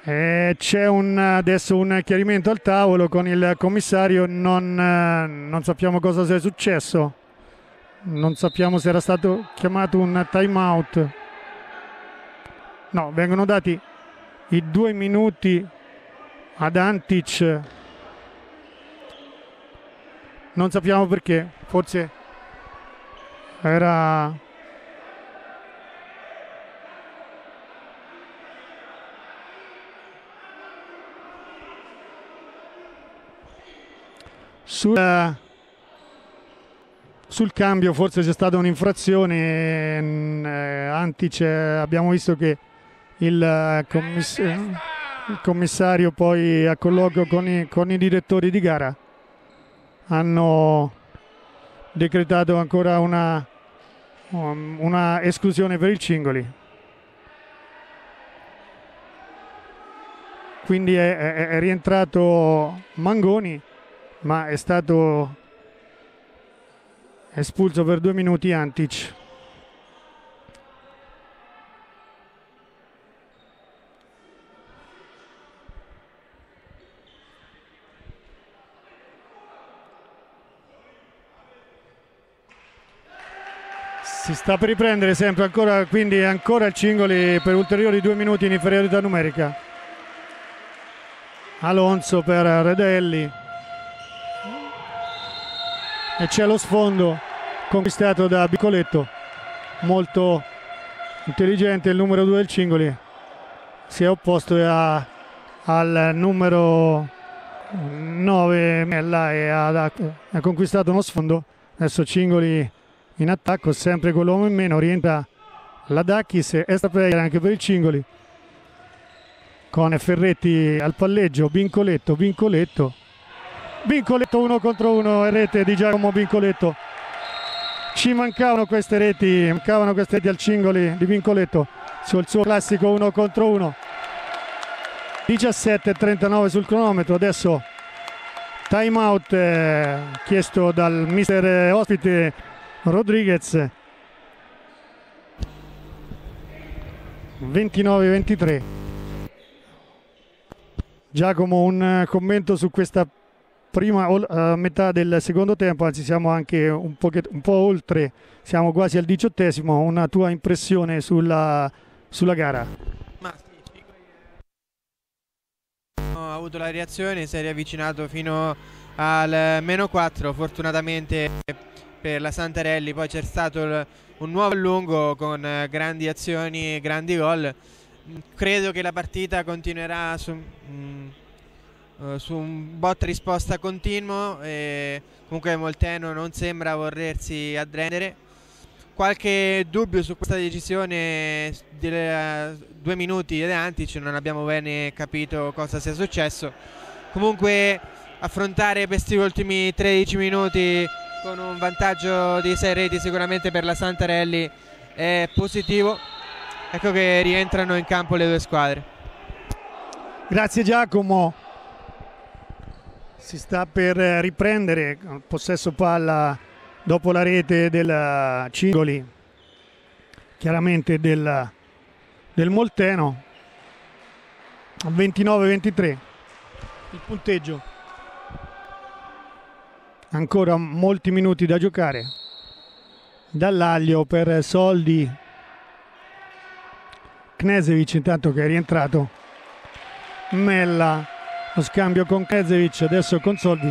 Eh, c'è un, adesso un chiarimento al tavolo con il commissario, non, eh, non sappiamo cosa sia successo, non sappiamo se era stato chiamato un time out. No, vengono dati i due minuti ad Antic, non sappiamo perché, forse era... Sul, sul cambio forse c'è stata un'infrazione, eh, Antic, eh, abbiamo visto che il, commiss il commissario poi a colloquio con i, con i direttori di gara hanno decretato ancora una, um, una esclusione per il Cingoli. Quindi è, è, è rientrato Mangoni, ma è stato espulso per due minuti Antic. Si sta per riprendere sempre ancora, quindi ancora il Cingoli per ulteriori due minuti in inferiorità numerica. Alonso per Redelli. E c'è lo sfondo conquistato da Bincoletto, molto intelligente il numero due del Cingoli, si è opposto a, al numero nove Mella e ha, ha conquistato uno sfondo. Adesso Cingoli in attacco, sempre con l'uomo in meno, rientra Ladakis, extra player anche per il Cingoli, con Ferretti al palleggio, Bincoletto, Bincoletto, Bincoletto uno contro uno e rete di Giacomo Bincoletto. Ci mancavano queste reti, mancavano queste reti al Cingoli di Bincoletto sul suo classico uno contro uno. diciassette e trentanove sul cronometro, adesso time out eh, chiesto dal mister ospite Rodriguez. ventinove ventitré. Giacomo, un commento su questa prima uh, metà del secondo tempo, anzi siamo anche un, un po' oltre, siamo quasi al diciottesimo, una tua impressione sulla, sulla gara? Ma sì, ho avuto la reazione, si è riavvicinato fino al meno quattro, fortunatamente per la Santarelli, poi c'è stato il, un nuovo allungo con grandi azioni, grandi gol. Credo che la partita continuerà su... Mh, Uh, su un botta risposta continuo e comunque Molteno non sembra volersi arrendere. Qualche dubbio su questa decisione di uh, due minuti ed Antic, non abbiamo bene capito cosa sia successo. Comunque affrontare questi ultimi tredici minuti con un vantaggio di sei reti sicuramente per la Santarelli è positivo. Ecco che rientrano in campo le due squadre. Grazie Giacomo. Si sta per riprendere possesso palla dopo la rete del Cingoli, chiaramente del, del Molteno. ventinove ventitré il punteggio, ancora molti minuti da giocare. Dall'Aglio per Soldi, Knežević intanto che è rientrato, Mella, lo scambio con Knežević, adesso con Soldi,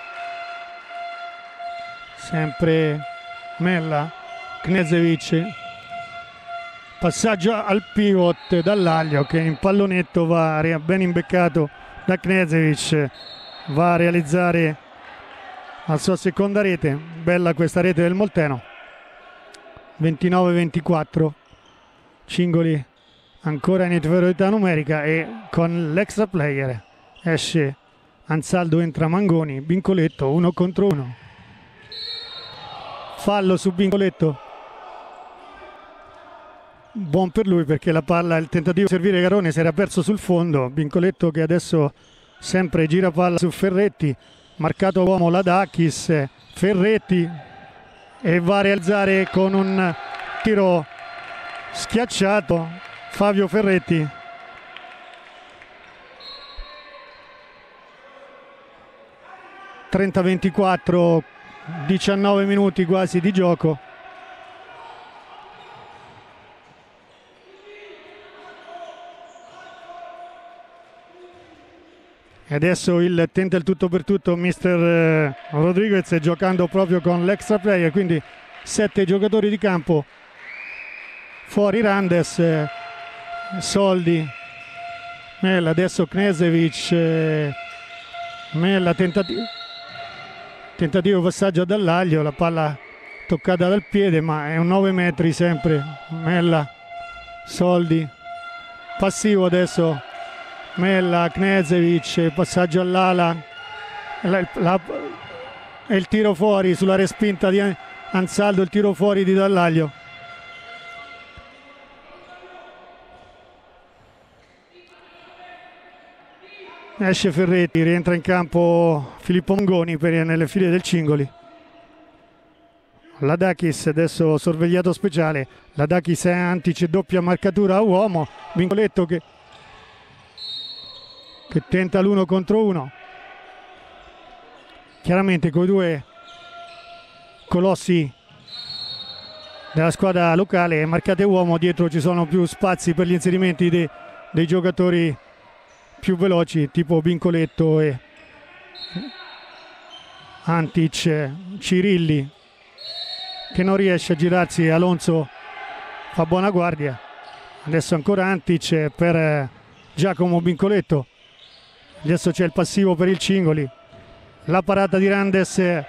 sempre Mella, Knežević, passaggio al pivot Dall'Aglio che in pallonetto va ben imbeccato da Knežević, va a realizzare la sua seconda rete. Bella questa rete del Molteno. ventinove ventiquattro, Cingoli ancora in inferiorità numerica e con l'extra player esce Ansaldo, entra Mangoni, Bincoletto uno contro uno, fallo su Bincoletto, buon per lui perché la palla, il tentativo di servire Garone si era perso sul fondo. Bincoletto che adesso sempre gira palla su Ferretti, marcato uomo Ladakis, Ferretti, e va a realizzare con un tiro schiacciato Fabio Ferretti. trenta ventiquattro, diciannove minuti quasi di gioco. E adesso il tenta il tutto per tutto mister Rodriguez, giocando proprio con l'extra player, quindi sette giocatori di campo. Fuori Randes, Soldi, Mella, adesso Knežević, Mella, tentativo, tentativo passaggio dall'aglio, la palla toccata dal piede, ma è un nove metri sempre. Mella, Soldi, passivo adesso. Mella, Knežević, passaggio all'ala e il tiro fuori sulla respinta di Ansaldo, il tiro fuori di Dallaglio. Esce Ferretti, rientra in campo Filippo Mangoni per, nelle file del Cingoli. Ladakis adesso sorvegliato speciale, Ladakis e Antic, doppia marcatura a uomo, Vincoletto che che tenta l'uno contro uno. Chiaramente con i due colossi della squadra locale marcate uomo, dietro ci sono più spazi per gli inserimenti dei, dei giocatori più veloci tipo Vincoletto e Antic. Cirilli che non riesce a girarsi, Alonso fa buona guardia, adesso ancora Antic per Giacomo Vincoletto. Adesso c'è il passivo per il Cingoli, la parata di Randes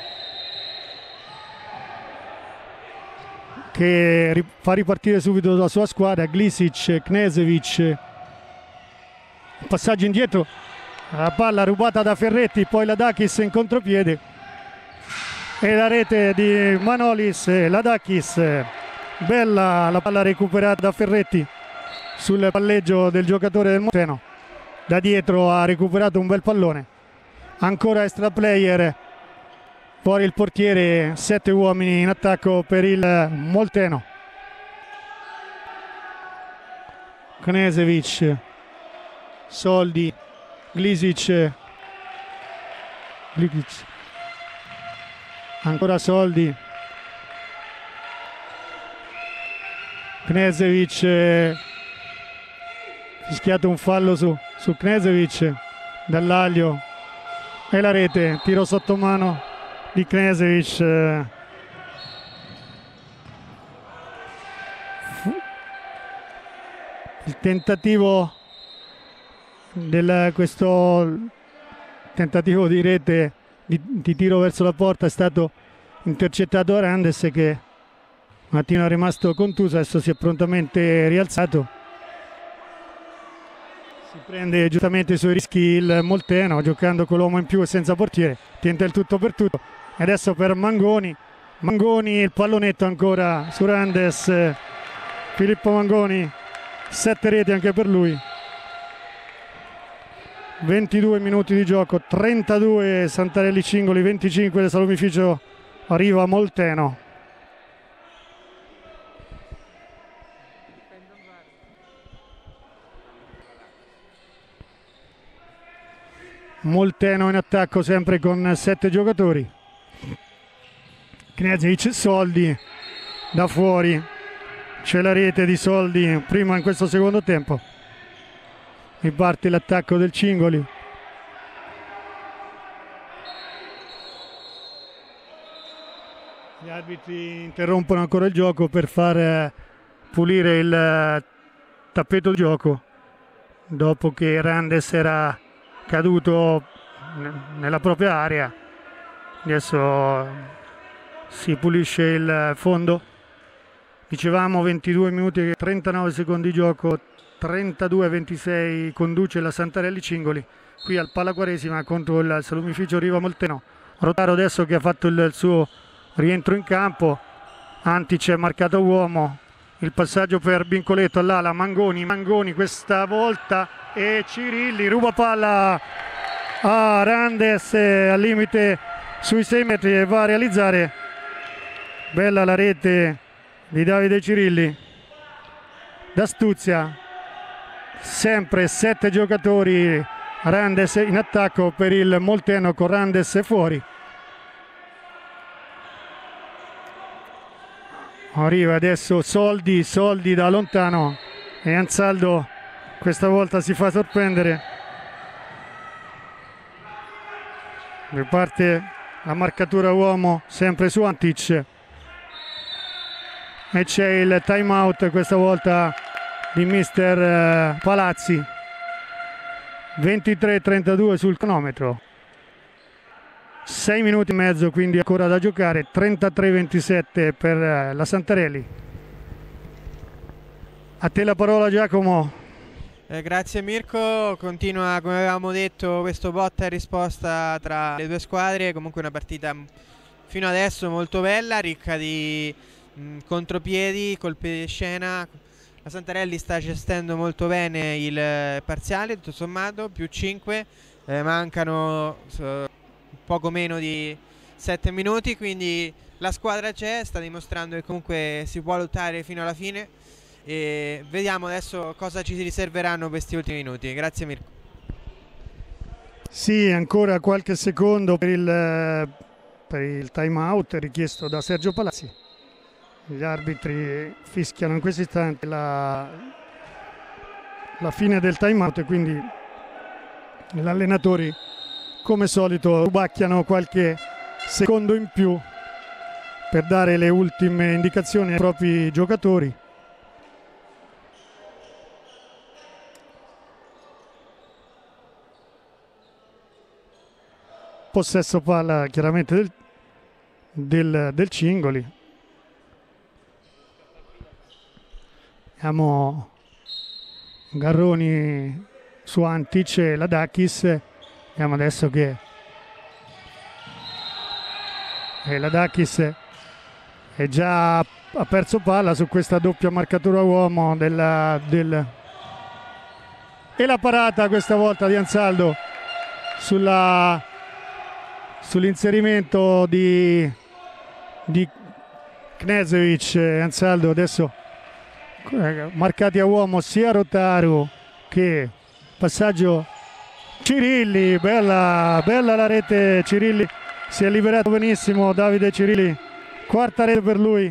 che fa ripartire subito la sua squadra. Glisic, Knežević, passaggio indietro, la palla rubata da Ferretti, poi Ladakis in contropiede e la rete di Manolis. Ladakis, bella la palla recuperata da Ferretti sul palleggio del giocatore del Molteno. Da dietro ha recuperato un bel pallone, ancora extra player, fuori il portiere, sette uomini in attacco per il Molteno. Knežević, Soldi, Glisic, Glisic, ancora Soldi, Knežević, fischiato un fallo su, su Knežević, Dallaglio e la rete, tiro sotto mano di Knežević. Il tentativo del questo tentativo di rete di, di tiro verso la porta è stato intercettato da Randes, che un attimo è rimasto contuso, adesso si è prontamente rialzato. Si prende giustamente i suoi rischi il Molteno, giocando con l'uomo in più e senza portiere, tenta il tutto per tutto. E adesso per Mangoni, Mangoni, il pallonetto ancora su Randes, Filippo Mangoni, sette reti anche per lui. ventidue minuti di gioco, trentadue Santarelli Cingoli, venticinque del Salumificio Riva Molteno. Molteno in attacco sempre con sette giocatori. Knežević, Soldi da fuori, c'è la rete di Soldi prima in questo secondo tempo. Riparte l'attacco del Cingoli. Gli arbitri interrompono ancora il gioco per far pulire il tappeto di gioco dopo che Randes era caduto nella propria area. Adesso si pulisce il fondo. Dicevamo ventidue minuti e trentanove secondi di gioco, trentadue a ventisei conduce la Santarelli Cingoli qui al Pallaquaresima contro il Salumificio Riva Molteno. Rotaro adesso che ha fatto il suo rientro in campo. Antic è marcato uomo, il passaggio per Vincoletto all'ala, Mangoni, Mangoni questa volta e Cirilli ruba palla a Randes al limite sui sei metri e va a realizzare. Bella la rete di Davide Cirilli. D'Astuzia, sempre sette giocatori Randes in attacco per il Molteno con Randes fuori. Arriva adesso Soldi, Soldi da lontano e Ansaldo questa volta si fa sorprendere. Riparte la marcatura uomo sempre su Antic e c'è il time out questa volta di mister Palazzi. ventitré trentadue sul cronometro, sei minuti e mezzo quindi ancora da giocare, trentatré ventisette per la Santarelli. A te la parola Giacomo. Eh, grazie Mirko, continua come avevamo detto questo botta e risposta tra le due squadre, comunque una partita fino adesso molto bella, ricca di mh, contropiedi, colpi di scena. La Santarelli sta gestendo molto bene il parziale, tutto sommato, più cinque, eh, mancano eh, poco meno di sette minuti, quindi la squadra c'è, sta dimostrando che comunque si può lottare fino alla fine e vediamo adesso cosa ci riserveranno questi ultimi minuti. Grazie Mirko. Sì, ancora qualche secondo per il, per il time out richiesto da Sergio Palazzi. Gli arbitri fischiano in questo istante la, la fine del time out e quindi gli allenatori come solito rubacchiano qualche secondo in più per dare le ultime indicazioni ai propri giocatori. Possesso palla chiaramente del, del, del Cingoli. Abbiamo Garroni su Antic e Ladakis. Vediamo adesso che e Ladakis è già ha perso palla su questa doppia marcatura uomo della, del e la parata questa volta di Ansaldo sulla sull'inserimento di, di Knežević. Ansaldo adesso marcati a uomo sia Rotaru che passaggio Cirilli, bella, bella la rete, Cirilli si è liberato benissimo, Davide Cirilli, quarta rete per lui.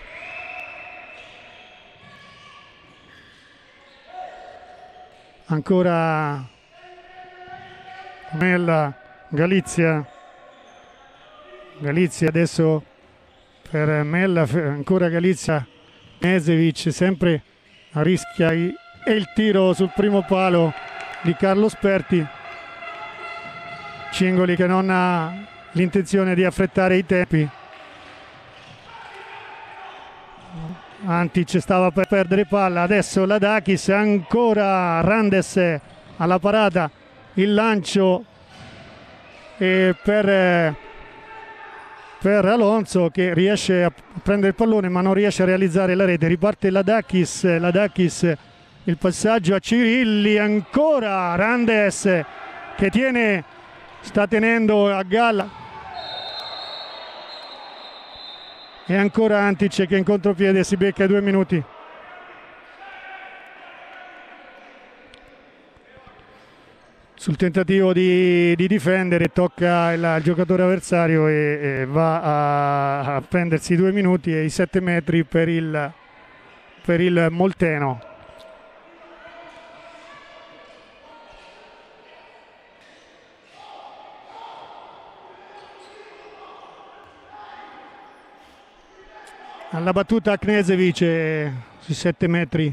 Ancora Mella, Galizia, Galizia adesso per Mella, ancora Galizia, Knežević sempre rischia i, e il tiro sul primo palo di Carlo Sperti. Cingoli che non ha l'intenzione di affrettare i tempi. Antic stava per perdere palla, adesso Ladakis, ancora Randes alla parata, il lancio e per, per Alonso che riesce a prendere il pallone ma non riesce a realizzare la rete. Riparte Ladakis, Ladakis il passaggio a Cirilli, ancora Randes che tiene, sta tenendo a galla e ancora Antic che in contropiede si becca due minuti. Sul tentativo di, di difendere tocca il, il giocatore avversario e, e va a, a prendersi due minuti e i sette metri per il, per il Molteno. Alla battuta Knežević sui sette metri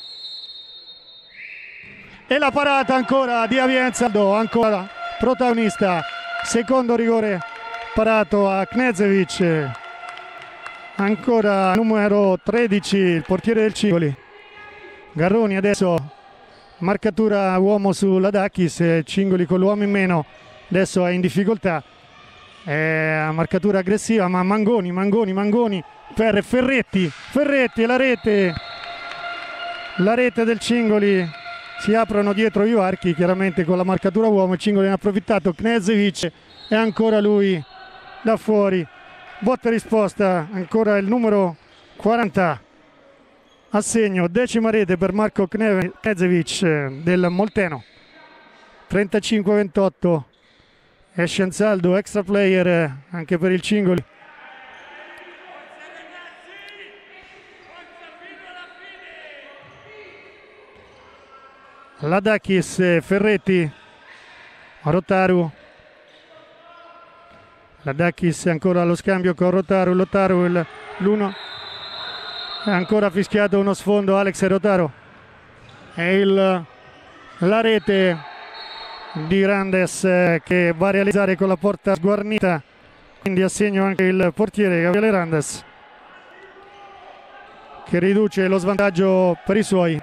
e la parata ancora di Avianzaldo, ancora protagonista, secondo rigore parato a Knežević, ancora numero tredici il portiere del Cingoli. Garroni adesso marcatura uomo su Ladakis, Cingoli con l'uomo in meno adesso è in difficoltà, è marcatura aggressiva ma Mangoni, Mangoni, Mangoni per Ferretti, Ferretti e la rete, la rete del Cingoli, si aprono dietro i varchi chiaramente con la marcatura uomo, il Cingoli ne ha approfittato, Knežević e ancora lui da fuori, botta e risposta, ancora il numero quaranta a segno, decima rete per Marco Knežević del Molteno. trentacinque ventotto. Esce Ansaldo, extra player anche per il Cingoli. Ladakis, Ferretti, Rotaru. Ladakis ancora allo scambio con Rotaru, Rotaru l'uno. È ancora fischiato uno sfondo Alex Rotaru. È il, la rete di Randes che va a realizzare con la porta sguarnita, quindi assegno anche il portiere Gabriele Randes, che riduce lo svantaggio per i suoi.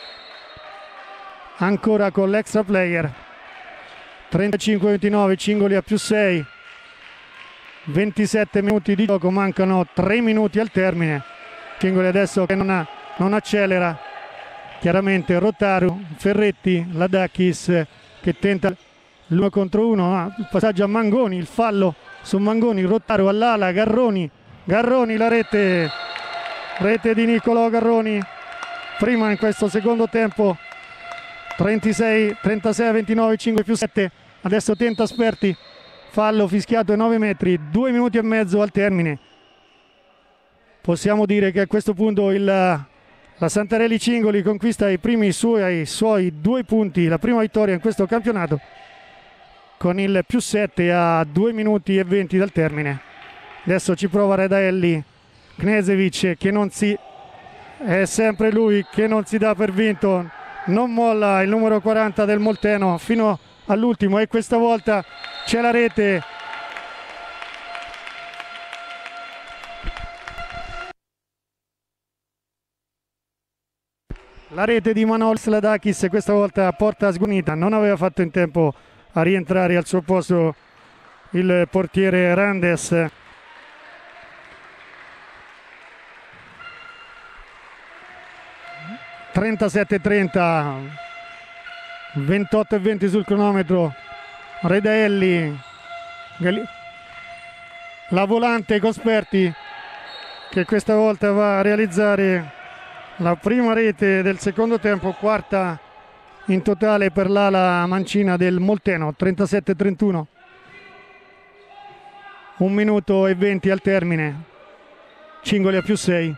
Ancora con l'extra player, trentacinque ventinove, Cingoli a più sei, ventisette minuti di gioco, mancano tre minuti al termine. Cingoli adesso che non, ha, non accelera, chiaramente Rotaru, Ferretti, Ladakis che tenta l'uno contro uno, ah, il passaggio a Mangoni, il fallo su Mangoni, Rotaru all'ala, Garroni, Garroni la rete, rete di Niccolò Garroni, prima in questo secondo tempo. trentasei a ventinove, cinque più sette, adesso tenta Sperti, fallo fischiato ai nove metri, due minuti e mezzo al termine. Possiamo dire che a questo punto il, la Santarelli Cingoli conquista i primi suoi, i suoi due punti, la prima vittoria in questo campionato, con il più sette a due minuti e venti dal termine. Adesso ci prova Redaelli, Knežević che non si, è sempre lui che non si dà per vinto. Non molla il numero quaranta del Molteno fino all'ultimo e questa volta c'è la rete. La rete di Manolis Ladakis questa volta a porta sguarnita, non aveva fatto in tempo a rientrare al suo posto il portiere Randes. trentasette trenta, ventotto e venti sul cronometro. Redaelli, la volante con Sperti che questa volta va a realizzare la prima rete del secondo tempo, quarta in totale per l'ala mancina del Molteno. Trentasette trentuno, un minuto e venti al termine. Cingoli a più sei,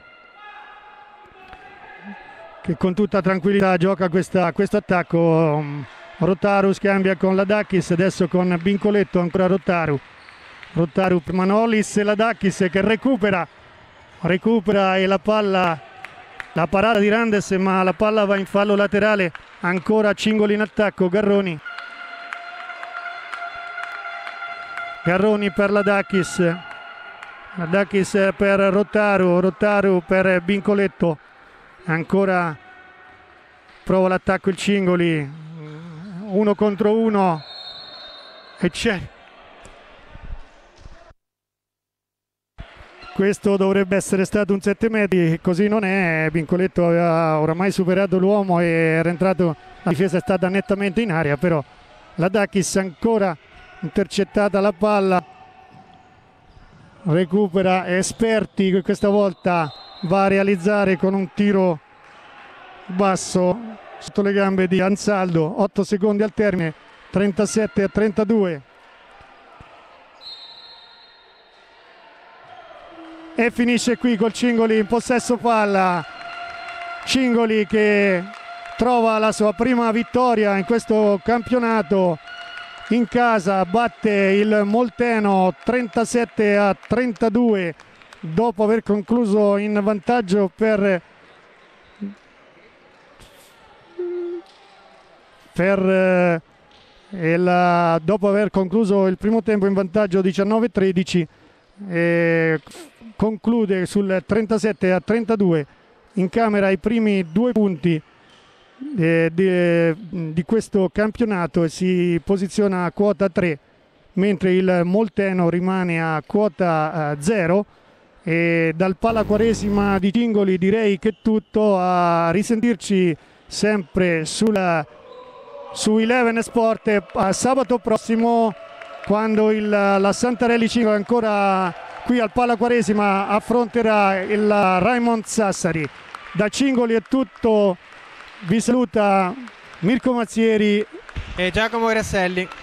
che con tutta tranquillità gioca questa, questo attacco. Rotaru scambia con Ladakis, adesso con Bincoletto, ancora Rotaru. Rotaru per Manolis e Ladakis che recupera, recupera e la palla, la parata di Randes, ma la palla va in fallo laterale, ancora Cingoli in attacco, Garroni. Garroni per Ladakis, Ladakis per Rotaru, Rotaru per Bincoletto. Ancora prova l'attacco il Cingoli, uno contro uno e c'è. Questo dovrebbe essere stato un sette metri, così non è. Bincoletto aveva oramai superato l'uomo e era entrato, la difesa è stata nettamente in aria, però Ladakis ancora intercettata la palla, recupera Esperti che questa volta va a realizzare con un tiro basso sotto le gambe di Ansaldo. Otto secondi al termine, trentasette a trentadue, e finisce qui col Cingoli in possesso palla. Cingoli che trova la sua prima vittoria in questo campionato in casa, batte il Molteno trentasette a trentadue dopo aver concluso in vantaggio per, per eh, la, dopo aver concluso il primo tempo in vantaggio diciannove a tredici, eh, conclude sul trentasette a trentadue, in camera i primi due punti eh, di, di questo campionato e si posiziona a quota tre, mentre il Molteno rimane a quota zero. E dal Palaquaresima di Cingoli direi che è tutto, a risentirci sempre sulla, su Eleven Sport a sabato prossimo, quando il, la Santarelli Cingoli ancora qui al Palaquaresima affronterà il Raimond Sassari. Da Cingoli è tutto, vi saluta Mirko Mazzieri. e Giacomo Grasselli.